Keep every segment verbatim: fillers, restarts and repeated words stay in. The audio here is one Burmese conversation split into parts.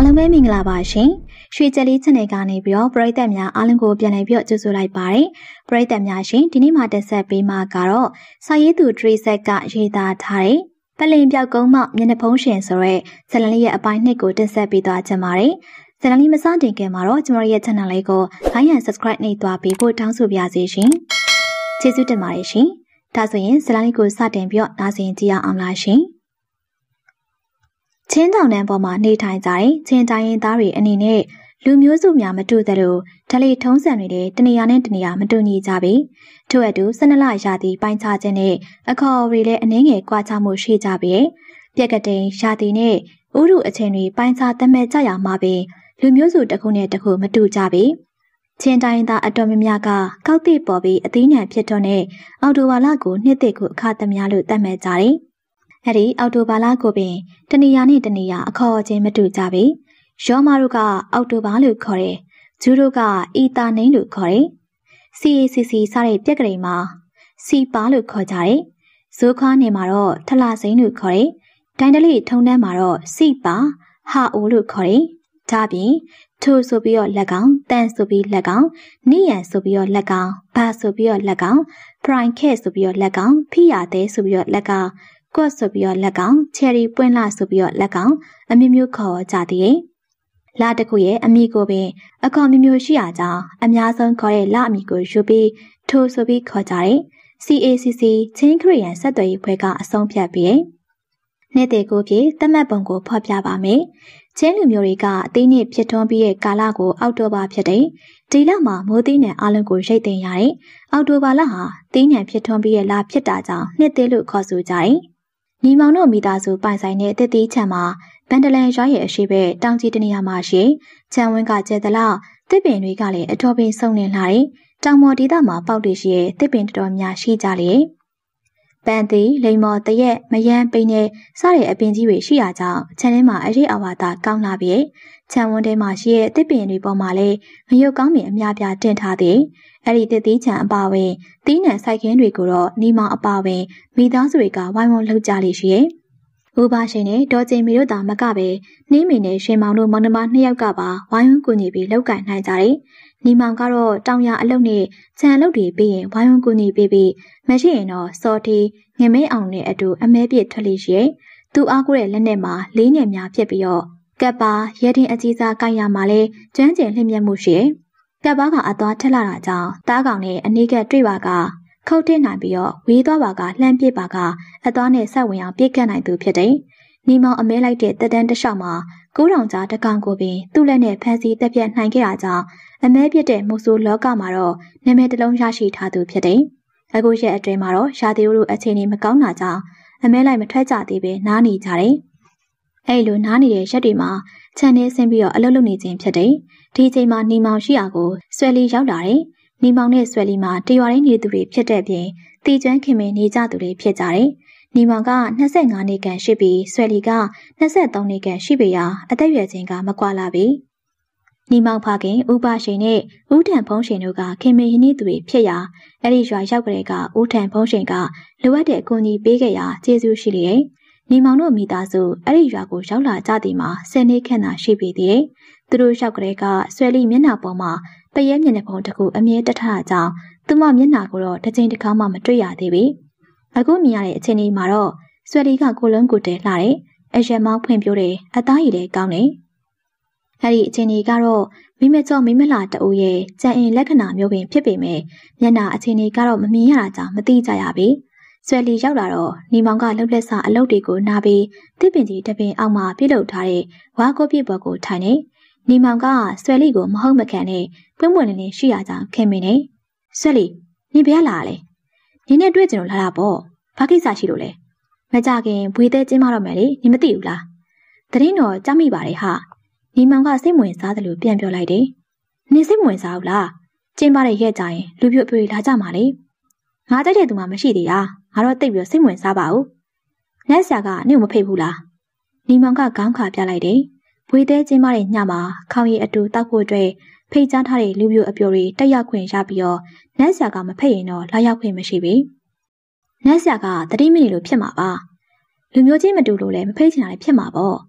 အားလုံးပဲမင်္ဂလာပါရှင်။ရွှေကြက်လေး channel ကနေပြီးတော့ပရိသတ်များအားလုံးကိုပြန်လည်ပြီးတော့ကြိုဆိုလိုက်ပါတယ်။ပရိသတ်များရှင်ဒီနေ့မှာတက်ဆက်ပေးမှာကတော့စာရေးသူထရီဆက်ကရေးသားထားတဲ့ပလင်ပြောက်ကုန်းမှမျက်နှာဖုံးရှင်ဆိုတဲ့ဇာတ်လမ်းလေးရဲ့အပိုင်းနှစ်ကိုတက်ဆက်ပေးသွားချင်ပါတယ်။ဇာတ်လမ်းလေးမစတင်ခင်မှာတော့ကျွန်တော်ရဲ့ channel လေးကို like and subscribe နှိပ်သွားပေးဖို့တောင်းဆိုပါရစေရှင်။ကျေးဇူးတင်ပါတယ်ရှင်။ဒါဆိုရင်ဇာတ်လမ်းလေးကိုစတင်ပြီးတော့နားဆင်ကြည့်အောင်လားရှင်။ချင်းတောင်တန်းပေါ်မှာနေထိုင်ကြတဲ့ချင်းတိုင်းရင်းသားတွေအနေနဲ့လူမျိုးစုများမတူသလိုဓလေ့ထုံးစံတွေလည်းတနေရာနဲ့တနေရာမတူညီကြပေထို့အတူ၁၂လရာသီပိုင်းခြားခြင်းနဲ့အခေါ်အဝေးလည်းအနည်းငယ်ကွာခြားမှုရှိကြပေပြက်ကတိန်ရာသီနဲ့ဥရုအချိန်တွေပိုင်းခြားသတ်မှတ်ကြရမှာပင်လူမျိုးစုတစ်ခုနဲ့တစ်ခုမတူကြပေချင်းတိုင်းရင်းသားအတော်များများကကောက်တိပေါ်ပြီးအသီးနှံဖြစ်တော့တဲ့အော်တိုဘာလကိုနှစ်သိကိုအခါသမ ्या လို့သတ်မှတ်ကြတယ်အဲ့ဒီအော်တိုဘာလကိုပင်တနေရာနဲ့တနေရာအခေါ်အချင်းမတူကြပေရောမတို့ကအော်တိုဘာလို့ခေါ်တယ်ဂျူးတို့ကအီတာနိန်လို့ခေါ်တယ် စီ အေ စီ စီ စတဲ့ပြက်ကလေးမှာစီပါလို့ခေါ်ကြတယ်ဇိုခွားနေမှာတော့ထလာစိန်လို့ခေါ်တယ်ဒိုင်းတလိထုံတန်းမှာတော့စီပါဟာအိုလို့ခေါ်တယ်ဒါပြင်ထိုးဆိုပြီးတော့လက်ကောင်တန်ဆိုပြီးလက်ကောင်နိယန်ဆိုပြီးတော့လက်ကောင်ဘာဆိုပြီးတော့လက်ကောင်ပရိုင်ခက်ဆိုပြီးတော့လက်ကောင်ဖိရသေးဆိုပြီးတော့လက်ကောင်ကော့ဆိုပြီးတော့လက်ကောင်ချယ်ရီပွင့်လာဆိုပြီးတော့လက်ကောင်အမျိုးမျိုးခေါ်ကြသည်။လာတစ်ခုရဲ့အမိကိုပင်အခေါ်မျိုးမျိုးရှိရကြောင်းအများဆုံးခေါ်တဲ့လာအမိကိုယူပြီးထိုးဆိုပြီးခေါ်ကြတယ်။ စီ အေ စီ စီ ချင်းခရီးယန်ဆက်သွယ်ရေးဖွဲ့ကအဆုံးဖြတ်ပြီးနေ့တည်ကိုပြေတတ်မှတ်ပုံကိုဖော်ပြပါမယ်။ချင်းလူမျိုးတွေကအသေးနည်းဖြစ်ထွန်းပြီးတဲ့ကာလကိုအောက်တိုဘာဖြစ်တဲ့ဒီလမှာမိုးသီးနယ်အလုံးကိုရိတ်သိမ်းရတယ်။အောက်တိုဘာလဟာသီးနယ်ဖြစ်ထွန်းပြီးတဲ့လဖြစ်တာကြောင့်နှစ်သေးလို့ခေါ်ဆိုကြတယ်။ညီမောင်တို့မိသားစုပိုင်ဆိုင်တဲ့တစ်သီးချံမှာဗန်ဒလန်ရွာရဲ့အရှိဘက်တောင်ကြီးတနေရာမှာရှိချံဝင်းကကျဲသလားတစ်ပင်တွေကလည်းအတော်ပင်စုံနေလာတယ်။တောင်မော်ဒေသမှာပေါက်တွေရှိရဲ့တစ်ပင်တော်တော်များရှိကြလေ။ပန်းသီးလိမ္မော်တရက်မယန်းပိန်နဲ့စတဲ့အပင်ကြီးတွေရှိရကြောင်းခြံထဲမှာအရေးအဝါဒကောင်းလာပြီးခြံဝန်းထဲမှာရှိရဲ့တစ်ပင်တွေပေါ်မှာလည်းငရုတ်ကောင်းပင်အများပြားတင်ထားသည်။အဲ့ဒီတစ်သီးချံအပါဝင်သီးနှံစိုက်ခင်းတွေကိုတော့နီမောင်အပါဝင်မိသားစုတွေကဝိုင်းဝန်းလှုပ်ကြလိမ့်ရှိရဲ့။ဦးပါရှင်နဲ့ဒေါ်ကျင်မီတို့သာမကပဲနှင်းမီနဲ့ရှင်မောင်တို့မောင်နှမနှစ်ယောက်ကပါဝိုင်းဝန်းကူညီပြီးလှုပ်ကိုင်နိုင်ကြတယ်။နီမောင်ကတော့တောင်ရအလုပ်နဲ့ခြံအလုပ်တွေပြီးရင်ဝိုင်းဝန်းကူညီပေးပြီးမရှိရင်တော့စော်တီငမဲအောင်နဲ့အတူအမဲပြစ်ထွက်လိရှိရဲ့။သူအားကိုးတဲ့လက်နဲ့မှာလေးငယ်များဖြစ်ပြီးတော့ကပ်ပါရဲတင်အကြီးစားကိုင်ရမှာလဲကျွမ်းကျင်လျင်မြတ်မှုရှိကပ်ပါကအသွားထက်လာတာကြောင့်တားကောင်နဲ့အနီးကတွေ့ပါကခုတ်တင်နိုင်ပြီးတော့ဝေးသွားပါကလှမ်းပစ်ပါကအသွားနဲ့ဆက်ဝင်အောင်ပြစ်ကတ်နိုင်သူဖြစ်တယ်။နီမောင်အမဲလိုက်တဲ့တက်တန်းတစ်လျှောက်မှာကိုးတောင်ကြားတကောင်ကိုပင်သူ့လက်နဲ့ဖမ်းဆီးတက်ပြတ်နိုင်ခဲ့တာကြောင့်အမဲပြစ်တဲ့မုဆိုးလောကမှာတော့နာမည်တစ်လုံးရရှိထားသူဖြစ်တယ်။အခုရက်အတွင်းမှာတော့ရာသီဥတုအခြေအနေမကောင်းတာကြောင့်အမဲလိုက်မထွက်ကြသေးပဲနားနေကြတယ်။အဲ့လိုနားနေတဲ့ရက်တွေမှာခြံထဲဆင်းပြီးတော့အလုပ်လုပ်နေခြင်းဖြစ်တယ်။ဒီအချိန်မှာနီမောင်ရှိရာကိုဆွဲလီရောက်လာတယ်။နီမောင်နဲ့ဆွဲလီမှာတရွာရင်းနေသူတွေဖြစ်တဲ့ပြင်တီကျွမ်းခင်မင်းနေကြသူတွေဖြစ်ကြတယ်။နီမောင်က၂၅နှစ်ခန့်ရှိပြီးဆွဲလီက၂၃နှစ်ခန့်ရှိပေရာအသက်အရွယ်ချင်းကမကွာလာပြီ။နီမောင်ဖခင်ဥပရှင်နဲ့ဦးထံဖုံးရှင်တို့ကခင်မင်းရင်းနေသူတွေဖြစ်ရာအဲ့ဒီရွာရောက်ကလေးကဦးထံဖုံးရှင်ကလိုအပ်တဲ့အကူအညီပေးခဲ့ရာကျေးဇူးရှိလေ။နီမောင်တို့မိသားစုအဲ့ဒီရွာကိုရောက်လာကြသည်မှာဆယ်နှစ်ခန့်သာရှိပေသေးတယ်။သူတို့ရောက်ကလေးကဆွဲလီမျက်နှာပေါ်မှာပရဲမျက်နှာပုံတစ်ခုအမြဲတထားတာကြောင့်သူမမျက်နှာကိုတော့တစ်ချိန်တစ်ခါမှမတွေ့ရသေးဘူး။အခုမြင်ရတဲ့အချိန်လေးမှာတော့ဆွဲလီကကိုလုံးကိုတဲလှတယ်။အရက်မောင်းဖွင့်ပြတယ်။အသားရည်လည်းကောင်းတယ်။အဲ့ဒီအချိန်လေးကတော့မိမကျော်မိမလာတူရဲ့ကြံအင်လက္ခဏာမျိုးပင်ဖြစ်ပေမဲ့မျက်နှာအချိန်လေးကတော့မမြင်ရတာကြောင့်မသိကြရဘူး။ဆွဲလီရောက်လာတော့နီမောင်ကလှုပ်လက်စာအလုပ်တွေကိုနားပြီးတစ်ပင်ကြီးတစ်ပင်အောက်မှာပြုတ်လုပ်ထားတဲ့ဝါကိုပြစ်ပေါ်ကိုထိုင်နေနီမောင်ကဆွဲလီကိုမဟုတ်မကန်နဲ့ပွင့်ပွင့်လင်းလင်းရှိရကြောင်းခင်မင်းနေဆွဲလီနင်ဘယ်လာလဲနင်နဲ့တွေ့ကြလို့လာတာပေါ့ဘာကိစ္စရှိလို့လဲမကြခင်ဘွေသေးကျင်းမတော့မယ်လေနင်မသိဘူးလားတရင်တော့ကြမိပါတယ်ဟာနီမောင်ကစိတ်ဝင်စားတယ်လို့ပြန်ပြောလိုက်တယ်နင်စိတ်ဝင်စားဘူးလားကျင်းမတဲ့ရဲ့ကြရင်လူပြိုပြိုလာကြမှာလေငါကြိုက်တဲ့သူမှမရှိသေးတာငါတော့တိတ်ပြီးစိတ်ဝင်စားပါဘူးနတ်ဆရာကနင့်ကိုမဖိတ်ဘူးလားနီမောင်ကခေါင်းခါပြလိုက်တယ်ဝေသေးကျင်းမတဲ့ညမှာခေါင်းရည်အတူတောက်ဖို့အတွက်ဖိတ်ကြားထားတဲ့လူပြိုအပြိုတွေတက်ရောက်ခွင့်ရပြီးတော့နတ်ဆရာကမဖိတ်ရင်တော့လာရောက်ခွင့်မရှိဘူးနတ်ဆရာကတတိမိနစ်လို့ဖြစ်မှာပါလူမျိုးချင်းမတူလို့လည်းမဖိတ်ချင်တာလည်းဖြစ်မှာပေါ့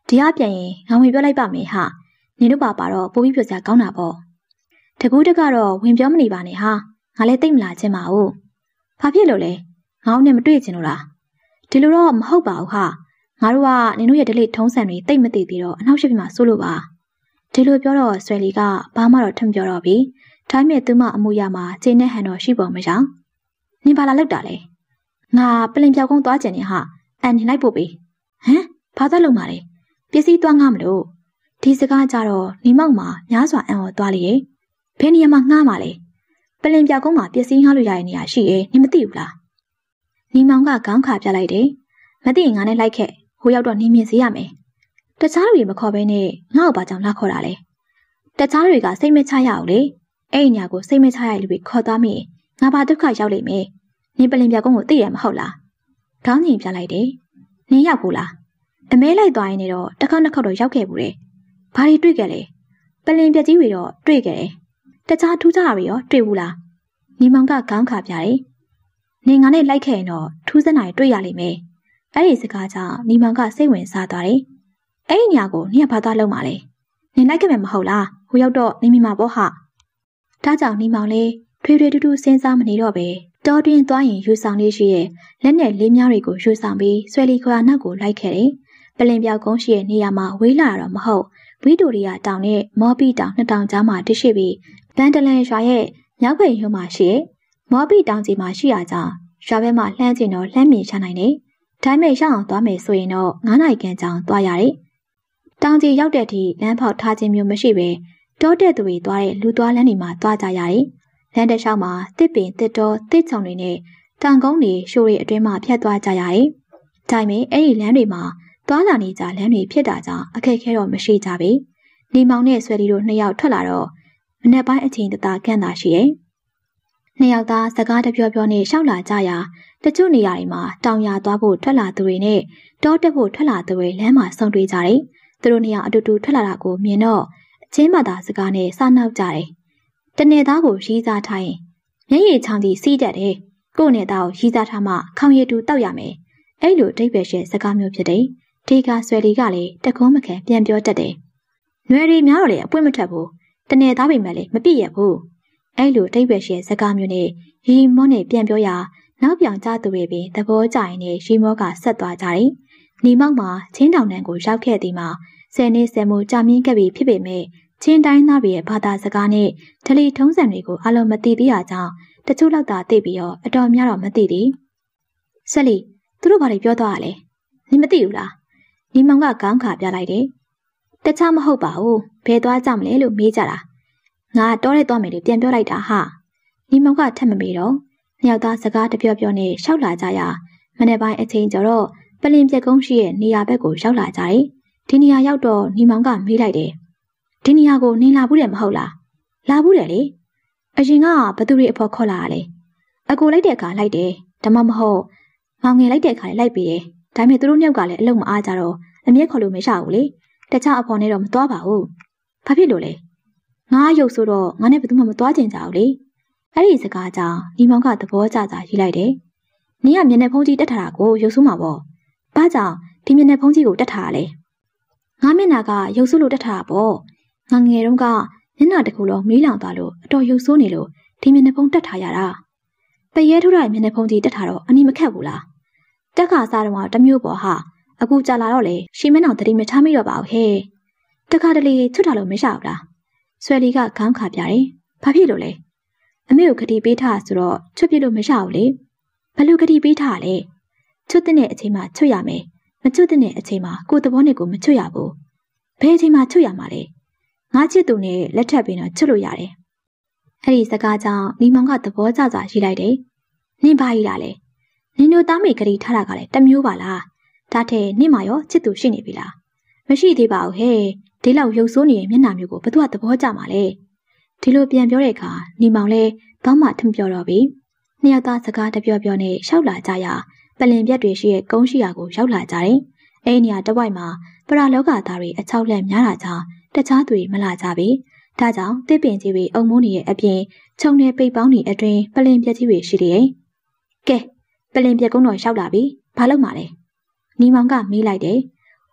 တရားပြန်ရင်ငါဝင်ပြောလိုက်ပါမယ်ဟာနင်တို့ပါပါတော့ပိုးပြီးပြစရာကောင်းတာပေါ့တကူးတက်ကတော့ဝင်ပြောမနေပါနဲ့ဟာငါလည်းသိမ့်မလာချင်းပါဘူးဘာဖြစ်လို့လဲငါ့နဲ့မတွေ့ချင်လို့လားဒီလိုတော့မဟုတ်ပါဘူးဟာငါတို့ကနင်တို့ရဲ့ဒလိထုံးစံတွေတိတ်မသိသေးတော့အနောက်ရှက်ပြမှာစိုးလို့ပါဒီလိုပြောတော့ဆွဲလီကဘာမှတော့ထမပြောတော့ပြီထိုင်းမဲ့သူမအမှုရမှာခြေနဲ့ဟန်တော့ရှိပုံမရနင်ဘာလာလောက်တာလဲငါပလင်ပြောက်ကုန်းသွားကျင်နေဟာအန်နေလိုက်ပို့ပေးဟမ်ဘာသက်လုံးပါလဲပစ္စည်းသွားငှားမလို့ဒီစကားကြတော့နေမောက်မှာများစွာအံ့ဩသွားလေဘယ်နေရာမှာငှားမှာလဲပလင်ပြောက်ကုန်းမှာပစ္စည်းငှားလို့ရတဲ့နေရာရှိရဲ့နင်မသိဘူးလားနေမောင်ကခေါင်းခါပြလိုက်တယ်မသိရင်ငါနဲ့လိုက်ခဲ့ဟိုရောက်တော့နေမြင်စေရမယ်တခြားလူတွေမခေါ်ဘဲနဲ့ငါ့ကိုဘာကြောင့်လာခေါ်တာလဲတခြားတွေကစိတ်မချရအောင်လေအဲ့ဒီညာကိုစိတ်မချရတဲ့လူတွေခေါ်သွားမိငါဘာဒုက္ခရောက်လိမ့်မယ်နင်ပလင်ပြောက်ကုန်းကိုသိရမဟုတ်လားခေါင်းကြီးပြလိုက်တယ်နင်ရောက်ဘူးလားအမဲလိုက်သွားရင်တော့တစ်ခေါက်နှစ်ခေါက်တော့ရောက်ခဲ့ဘူးလေဘာတွေတွေ့ခဲ့လဲပလင်ပြက်ကြီးတွေတော့တွေ့ခဲ့တယ်တခြားထူးခြားတာတွေရောတွေ့ဘူးလားနေမောင်ကခေါင်းခါပြတယ်နေငါနဲ့လိုက်ခဲ့ရင်တော့ထူးစံတာတွေတွေ့ရလိမ့်မယ်အဲ့ဒီစကားကြောင့်နေမောင်ကစိတ်ဝင်စားသွားတယ်အဲ့ဒီညာကိုနင်ကဘာသွားလုပ်မှာလဲနင်လိုက်ခဲ့မယ်မဟုတ်လားဟိုရောက်တော့နေမိမှာပေါ့ဟာဒါကြောင့်နေမောင်လေးထွေထွေတူတူစဉ်းစားမနေတော့ပဲတော်တွင်သွားရင်ယူဆောင်လေးရှိရဲ့လက်နဲ့လေးများတွေကိုယူဆောင်ပြီးဆွဲလီခွာနောက်ကိုလိုက်ခဲ့တယ်ပလင်ပြောက်ကုန်းရှိရဲ့နေရာမှာဝေးလာတော့မဟုတ်ဝီတိုရီယာတောင်နဲ့မော်ပီတောင်နှစ်တောင်ကြားမှာတရှိပြီးဗန်တလန်ရွာရဲ့မြောက်ဘက်ရုံမှာရှိရဲ့မော်ပီတောင်ကြီးမှာရှိရကြောင်းရွာဘက်မှာလှမ်းကျင်တော့လှမ်းမြင်ချနိုင်တယ်ဒါပေမဲ့ရောက်အောင်သွားမယ်ဆိုရင်တော့ငါးနိုင်ခန့်ကြောင်သွားရတယ်တောင်ကြီးရောက်တဲ့အထိလမ်းဖောက်ထားခြင်းမျိုးမရှိပဲတောတဲ့သူတွေသွားတဲ့လူသွားလမ်းတွေမှာသွားကြရတယ်လမ်းတစ်လျှောက်မှာတစ်ပင်တစ်တော်တစ်ချုံတွေနဲ့တောင်ကုန်းတွေရှိုးတွေအတွင်းမှာဖြတ်သွားကြရတယ်ဒါပေမဲ့အဲ့ဒီလမ်းတွေမှာသွားလာနေကြလမ်းတွေဖြစ်တာကြောင့်အခက်အခဲတော့မရှိကြဘူး။နေမောင်နဲ့ဆွဲလီတို့နှစ်ယောက်ထွက်လာတော့မနေ့ပိုင်းအချိန်တသာကန့်တာရှိရဲ့။နှစ်ယောက်သားစကားတပြောပြောနဲ့ရှောက်လာကြရာတချို့နေရာတွေမှာတောင်ရသွားဖို့ထွက်လာသူတွေနဲ့တောတက်ဖို့ထွက်လာသူတွေလမ်းမှာဆုံတွေ့ကြတယ်။သူတို့နှစ်ယောက်အတူတူထွက်လာတာကိုမြင်တော့အချင်းမသာစကားနဲ့စနောက်ကြတယ်။တနေ့သားကိုရီးစားထားရင်မျက်ရည်ချောင်းကြီးစီးတတ်တယ်။ကိုယ့်နဲ့သားကိုရီးစားထားမှခေါင်းရည်တူတောက်ရမယ်။အဲ့လိုအဓိပ္ပာယ်ရှိစကားမျိုးဖြစ်တယ်။ဒီကဆွဲလီကလည်းတကုံးမခံပြန်ပြောတတ်တယ်။နွယ်ရီများတော့လေအပွင့်မထွက်ဘူး။တနေ့သားပေမဲ့လေမပြည့်ရဘူး။အဲ့လိုအဓိပ္ပာယ်ရှိစကားမျိုးနဲ့ရီမောနဲ့ပြန်ပြောရာနောက်ပြောင်ကြသူတွေပင်သဘောကျရင်နဲ့ရီမောကဆက်သွားကြတယ်။နေမောက်မှာချင်းတောင်တန်းကိုရောက်ခဲ့သည်မှာဆယ်နှစ်ဆယ်မိုးကြာမြင့်ခဲ့ပြီဖြစ်ပေမဲ့ချင်းတိုင်းသားတွေရဲ့ဘာသာစကားနဲ့ဒလီထုံးစံတွေကိုအလုံးမသိသေးတာကြောင့်တချို့လောက်သာသိပြီးတော့အတော်များတော့မသိသေး။ဆက်လီသူတို့ဘာတွေပြောသွားရလဲ။နင်မသိဘူးလား။နေမောင်ကခေါင်းခါပြလိုက်တယ်။တခြားမဟုတ်ပါဘူး။ဘယ်သွားကြမလဲလို့မေးကြတာ။ငါတောထဲသွားမယ်လို့ပြန်ပြောလိုက်တာဟာ။နေမောင်ကထပ်မမေးတော့နှစ်ယောက်သားစကားတပြောပြောနဲ့ရှောက်လာကြရာမနေ့ပိုင်းအချိန်ကျတော့ပလင်ပြက်ကုန်းရှိရဲ့နေရာဘက်ကိုရောက်လာကြတယ်။ဒီနေရာရောက်တော့နေမောင်ကမေးလိုက်တယ်။ဒီနေရာကိုနင်လာဘူးတယ်မဟုတ်လား။လာဘူးတယ်လေ။အရင်ကဘသူတွေအဖို့ခေါ်လာရလဲ။အကိုလိုက်တဲ့အခါလိုက်တယ်။ဒါမှမဟုတ်မောင်ငယ်လိုက်တဲ့အခါလိုက်ပြီးတယ်။ဒါပေမဲ့သူတို့နှစ်ယောက်ကလည်းအလုံးမအားကြတော့အမြဲခေါ်လို့မရဘူးလေ။တခြားအဖော်နဲ့တော့မသွားပါဘူး။ဘာဖြစ်လို့လဲ။ငါရုပ်ဆိုတော့ငါနဲ့ဘယ်သူမှမသွားကျင်ကြဘူးလေ။အဲ့ဒီစကားကြောင့်ဒီမောင်ကသဘောကျကျရေးလိုက်တယ်။နင်ကမျက်နှာဖုံးကြီးတက်ထားတာကိုရုပ်ဆိုးမှာပေါ့။ဘာကြောင့်ဒီမျက်နှာဖုံးကြီးကိုတက်ထားရလဲ။ငါမျက်နှာကရုပ်ဆိုးလို့တက်ထားတာပေါ့။ငါငယ်တုန်းကမျက်နှာတစ်ခုလုံးမီးလောင်သွားလို့အတော်ရုပ်ဆိုးနေလို့ဒီမျက်နှာဖုံးတက်ထားရတာ။ပရဲထုတ်တဲ့မျက်နှာဖုံးကြီးတက်ထားတော့အနီးမခက်ဘူးလား။တက်ခါစားတော့တမျိုးပေါ့ဟာ။အခုကြာလာတော့လေရှီမင်းအောင်တတိမထားမိတော့ပါဘူးဟဲ့။တခါတလေချွတ်ထားလို့မရဘူးလား။ဆွဲလီကခေါင်းခါပြတယ်။ဘာဖြစ်လို့လဲ။အမေကိုဂတိပေးထားဆိုတော့ချွတ်ပြလို့မရဘူးလေ။ဘလို့ဂတိပေးထားလဲ။ချွတ်တဲ့အချိန်မှာချွတ်ရမယ်။မချွတ်တဲ့အချိန်မှာကိုယ်သဘောနဲ့ကိုမချွတ်ရဘူး။ဘယ်အချိန်မှာချွတ်ရမှာလဲ။ငါချစ်သူနဲ့လက်ထပ်ပြီးတော့ချွတ်လို့ရတယ်။အဲ့ဒီစကားကြောင့်ဒီမောင်ကသဘောကျကျရေးလိုက်တယ်။နင်ဘာရေးတာလဲ။နင်တို့သားမေဂတိထားတာကလည်းတမျိုးပါလား။ဒါထဲနင့်မရောချစ်သူရှိနေပြီလားမရှိသေးပါဘူးဟဲ့ဒီလောက်ရုပ်ဆိုးနေတဲ့မျက်နှာမျိုးကိုဘသူကသဘောကျမှာလဲဒီလိုပြန်ပြောတဲ့အခါနေမောင်လဲဘာမှထမပြောတော့ပြီနှစ်ယောက်သားစကားတပြောပြောနဲ့ရှောက်လာကြရာပလင်ပြက်တွေရှိရဲ့ကုန်းရှိရာကိုရောက်လာကြတယ်အဲ့ဒီနေရာတစ်ဝိုက်မှာပရာလောကသားတွေအချောက်လက်များတာကြောင့်တခြားသူတွေမလာကြပြီဒါကြောင့်တစ်ပင်ကြီးတွေအုံမိုးနေရဲ့အပြင်ခြုံနေပိတ်ပေါင်းနေအတွင်းပလင်ပြက်ကြီးတွေရှိတယ်ကဲပလင်ပြက်ကုန်းတော်ရောက်လာပြီဘာလုပ်မှာလဲနီမောင်ကမေးလိုက်တယ်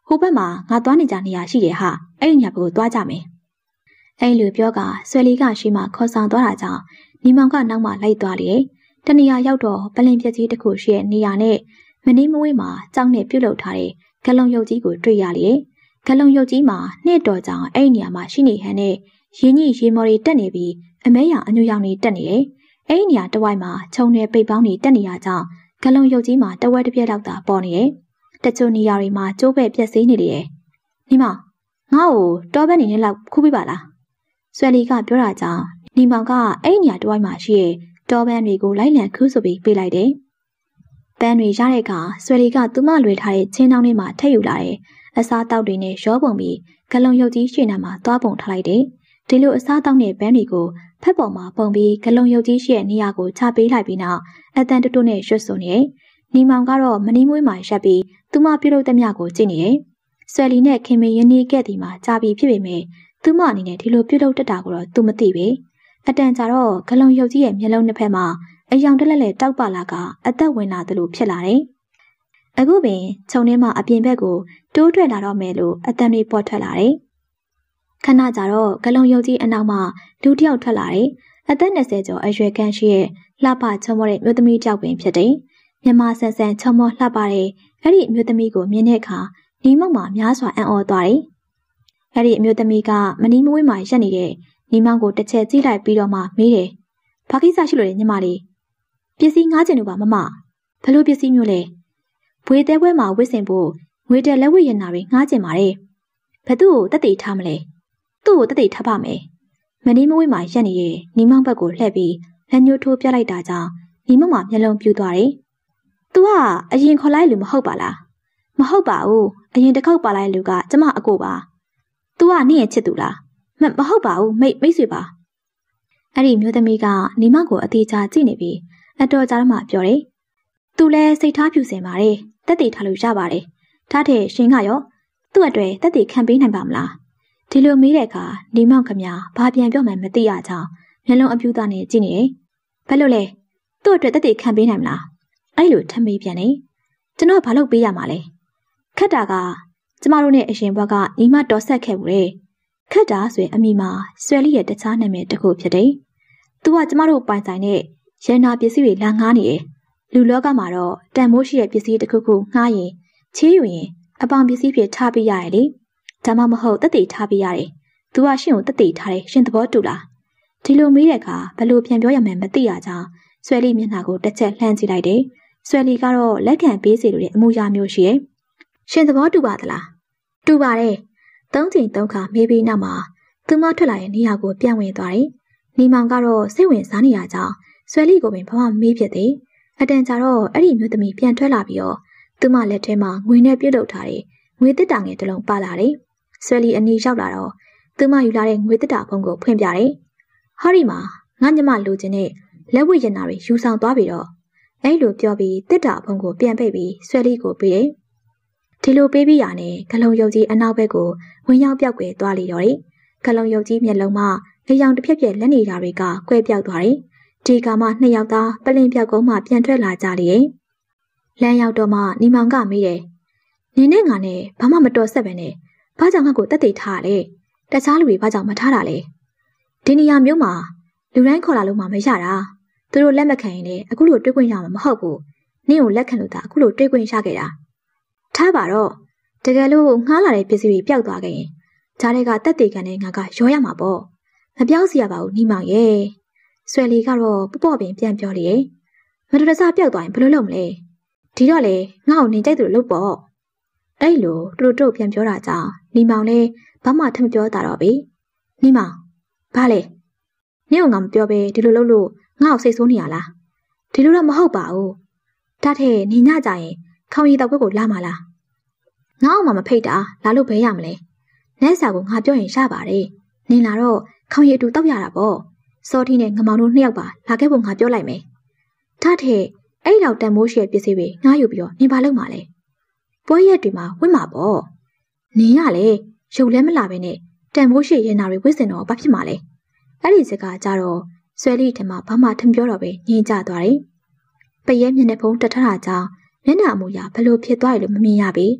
ဟိုဘက်မှာငါသွားနေကြနေရရှိတယ်ဟာအဲ့ဒီညဘကိုသွားကြမယ်အဲ့လိုပြောကဆွဲလီကရှိမှခေါ်ဆောင်သွားတာကြောင့်ညီမောင်ကနောက်မှလိုက်သွားလေတနေရာရောက်တော့ပလင်ပြက်ကြီးတစ်ခုရှိတဲ့နေရာနဲ့မနီးမဝေးမှာကြောက်နဲ့ပြုတ်လုထားတဲ့ဂလုံရုပ်ကြီးကိုတွေ့ရလေဂလုံရုပ်ကြီးမှာနှစ်တော်ကြောင်အဲ့ဒီနေရာမှာရှိနေဟန်နဲ့ရင်းကြီးရေမော်တွေတက်နေပြီးအမဲရောင်အညူရောင်တွေတက်နေတယ်အဲ့ဒီနေရာတစ်ဝိုက်မှာခြုံနယ်ပိတ်ပေါင်းတွေတက်နေရကြောင်းဂလုံရုပ်ကြီးမှာတဝက်တစ်ပြက်လောက်သာပေါ်နေတယ်တချို့နေရာတွေမှာကျိုးပဲ့ပြက်စီးနေတယ်ညီမငါ့ကိုတောဘက်နေနဲ့လောက်ခူးပြပါလားဆွဲလီကပြောတာကြောင့်ညီမောင်ကအဲ့ဒီနေရာတစ်ဝိုက်မှာရှိတဲ့တောပန်းတွေကိုလိုက်လံခူးဆိုပြီးပေးလိုက်တယ်ပန်းတွေရတဲ့အခါဆွဲလီကသူမလွေထားတဲ့ချင်းတောင်းလေးမှာထည့်ယူလာတယ်အစားတောက်တွေနဲ့ရောပုံပြီးဂလုံရုပ်ကြီးရှေ့နာမှာသွားပုံထားလိုက်တယ်ဒီလိုအစားတောက်တဲ့ပန်းတွေကိုဖက်ပေါ်မှာပုံပြီးဂလုံရုပ်ကြီးရှိတဲ့နေရာကိုချပေးလိုက်ပြီးနောက်အတန်တူတူနဲ့ရွှတ်ဆိုနေညီမောင်ကတော့မနီးမွေးမှရပ်ပြီးသူမပြုတ်လို့တဲ့မြကိုကြည့်နေတယ်ဆွဲလီနဲ့ခင်မင်းရင်းနှီးခဲ့ဒီမှာကြာပြီးဖြစ်ပေမဲ့သူမအနေနဲ့ဒီလိုပြုတ်လို့တက်တာကိုတော့သူမသိပဲအတန်ကြာတော့ဂလုံရုပ်ကြီးရဲ့မျက်လုံးနှစ်ဖက်မှာအယောင်တက်လက်လက်တောက်ပါလာကအသက်ဝင်လာသလိုဖြစ်လာတယ်အခုပင်ခြုံထဲမှာအပြင်ဘက်ကိုတိုးထွက်လာတော့မယ်လို့အတန်တွေပေါ်ထွက်လာတယ်ခဏကြာတော့ဂလုံရုပ်ကြီးအနောက်မှာလူတစ်ယောက်ထွက်လာတယ်အသက်၂၀ကျော်အရွယ်ခန့်ရှိတဲ့လှပချုံမောတဲ့မျိုးသမီးတစ်ယောက်ပင်ဖြစ်တယ်မြန်မာဆန်ဆန်ချုံမောလှပတဲ့အဲ့ဒီမျိုးသမီးကိုမြင်တဲ့အခါညီမမှာများစွာအံ့ဩသွားတယ်အဲ့ဒီအမျိုးသမီးကမနီးမဝေးမှာရက်နေတဲ့ညီမကိုတစ်ချက်ကြည့်လိုက်ပြီးတော့မှမေးတယ်ဘာကိစ္စရှိလို့လဲညီမလေးပစ္စည်းငားချင်လို့ပါမမဘလို့ပစ္စည်းမျိုးလဲဘွေတဲပွဲမှာဝစ်စင်ဖို့ငွေတက်လက်ဝိရနာတွေငားချင်ပါတယ်ဘသူ့ကိုတက်တည်ထားမလဲသူ့ကိုတက်တည်ထားပါမယ်မနီးမဝေးမှာရက်နေတဲ့ညီမဘက်ကိုလှည့်ပြီးလက်ညှိုးထိုးပြလိုက်တာကြောင့်ညီမမှာမျက်လုံးပြူသွားတယ်သူကအရင်ခေါ်လိုက်လူမဟုတ်ပါလားမဟုတ်ပါဘူးအရင်တစ်ခေါက်ပါလိုက်လူကကျမအကိုပါသူကနင့်ရဲ့ချစ်သူလားမမဟုတ်ပါဘူးမိတ်မိတ်ဆွေပါအဲ့ဒီမျိုးသမီးကညီမကိုအသေးချာကြည့်နေပြီးအတော်ကြာမှပြောတယ်သူလည်းစိတ်ထားဖြူစင်ပါတယ်တက်တည်ထားလို့ရပါတယ်ဒါထက်ရှင်ကရောသူ့အတွက်တက်တည်ခံပေးနိုင်ပါမလားဒီလိုမေးတဲ့အခါညီမောင်ခမဘာပြန်ပြောမှမသိရချောင်းမျက်လုံးအပြူသားနဲ့ကြည့်နေတယ်ဘယ်လိုလဲသူ့အတွက်တက်တည်ခံပေးနိုင်မလားအဲ့လိုထမေးပြန်နေကျွန်တော်ဘာလုပ်ပေးရမှာလဲခက်တာကကျမတို့နဲ့အရင်ဘက်ကညီမတော်ဆက်ခဲ့ဘူးလေခက်တာဆိုရင်အမိမှာဆွဲလီရဲ့တခြားနာမည်တစ်ခုဖြစ်တယ်သူကကျမတို့ပိုင်ဆိုင်တဲ့ရန်နာပစ္စည်းတွေလာငားနေတယ်လူလောကမှာတော့တန်မိုးရှိတဲ့ပစ္စည်းတစ်ခုခုငှားရင်ချေးယူရင်အပေါင်ပစ္စည်းဖြစ်ထားပေးရတယ်လေဒါမှမဟုတ်တက်တည်ထားပေးရတယ်သူကရှင်ကိုတက်တည်ထားတယ်ရှင်သဘောတူလားဒီလိုမေးတဲ့အခါဘလို့ပြန်ပြောရမှန်းမသိရကြောင်းဆွဲလီမျက်နှာကိုတစ်ချက်လှမ်းကြည့်လိုက်တယ်ဆွဲလီကတော့လက်ခံပေးစီလိုတဲ့အမူအရာမျိုးရှိရဲ့ရှင်သဘောတူပါသလားတူပါတယ်သုံးချိန်သုံးခါမေးပြီးနောက်မှာသူမထွက်လာတဲ့နေရာကိုပြန်ဝင်သွားတယ်ညီမောင်ကတော့စိတ်ဝင်စားနေရကြောင်းဆွဲလီကိုပင်ဘာမှမေးဖြစ်တယ်အတန်ကြာတော့အဲ့ဒီမျိုးသမီးပြန်ထွက်လာပြီးတော့သူမလက်ထဲမှာငွေနဲ့ပြုတ်လုပ်ထားတဲ့ငွေတစ်တာငယ်တစ်လုံးပါလာတယ်ဆွဲလီအနီးရောက်လာတော့သူမယူလာတဲ့ငွေတစ်တာဖုံးကိုဖွင့်ပြတယ်ဟာဒီမှာငါညမလိုချင်တဲ့လက်ဝိရနာတွေယူဆောင်သွားပြီးတော့အဲ့လိုပြောပြီးတစ်တာဖုံးကိုပြန်ပိတ်ပြီးဆွဲလီကိုပေးတယ်ဒီလိုပေးပြီးရနဲ့ဂလုံရုပ်ကြီးအနောက်ဘက်ကိုဝင်ရောက်ပြောက်ကွယ်သွားလေတော့တယ်ဂလုံရုပ်ကြီးမျက်လုံးမှာလေရောင်တစ်ဖြက်ဖြက်လက်နေတာတွေကကွဲပြောက်သွားတယ်ဒီကမှနှစ်ယောက်သားပလင်ပြောက်ကုန်းမှပြန်ထွက်လာကြလေလမ်းရောက်တော့မှညီမောင်ကမေးတယ်နင်းနဲ့ငါနဲ့ဘာမှမတော်ဆက်ပဲနဲ့ဘာကြောင့်ငါ့ကိုတက်သိထားရလဲတခြားလူတွေဘာကြောင့်မထားတာလဲဒီနေရာမျိုးမှာလူတိုင်းခေါ်လာလို့မှမရတာသူတို့လက်မခံရင်လည်းအခုလိုတွေ့ခွင့်ရမှာမဟုတ်ဘူးနင့်ကိုလက်ခံလို့သာအခုလိုတွေ့ခွင့်ရခဲ့တာထားပါတော့တကယ်လို့ငှားလာတဲ့ပစ္စည်းတွေပျောက်သွားခဲ့ရင်ဂျားတွေကတက်သေးကန်နဲ့ငါကရောရမှာပေါ့မပြောင်းစီရပါဘူးညီမောင်ရဲ့ဆွဲလီကတော့ပပေါ့ပင်ပြန်ပြောလေမတူတဆပျောက်သွားရင်ဘယ်လိုလုပ်မလဲဒီတော့လေငါ့ကိုနေကြိုက်သူလို့ပေါ့အဲ့လိုတူတူပြန်ပြောတာကြောင့်ညီမောင်လည်းဘာမှထမပြောတာတော့ပြီညီမောင်ဘာလဲနင့်ကငါမပြောပဲဒီလိုလုပ်လို့ငါ့ကိုစိတ်ဆိုးနေရလားဒီလိုတော့မဟုတ်ပါဘူးဒါထက်ညီညကြရင်ခေါင်းရည်တောက်ခွက်ကိုလာမလားငါ့အောင်မဖိတ်တာလာလို့ဘဲရမလဲနက်စာကိုငါပြောရင်ရပါတယ်နင်လာတော့ခေါင်းရည်အတူတောက်ရတာပေါ့စောထီးနဲ့ငမောင်တို့နှစ်ယောက်ပါလာခဲ့ဖို့ငါပြောလိုက်မယ်ဒါထက်အဲ့လောက်တန်မိုးရှိတဲ့ပစ္စည်းတွေငှားယူပြီးတော့နင်ဘာလုပ်မှာလဲပွဲရက်တွေမှာဝင့်မှာပေါ့နင်ရလေရုပ်လဲမလာပဲနဲ့တန်မိုးရှိရင်နာတွေဝင့်စင်တော့ဘာဖြစ်မှာလဲအဲ့ဒီစကားကြတော့ဆွဲလီထမဘာမှထမပြောတော့ပဲညင်ကြသွားတယ်ပရဲမျက်နှာဖုံးတထထကြောင်မျက်နှာအမူအရာဘလို့ဖြစ်သွားရလို့မမြင်ရပြီ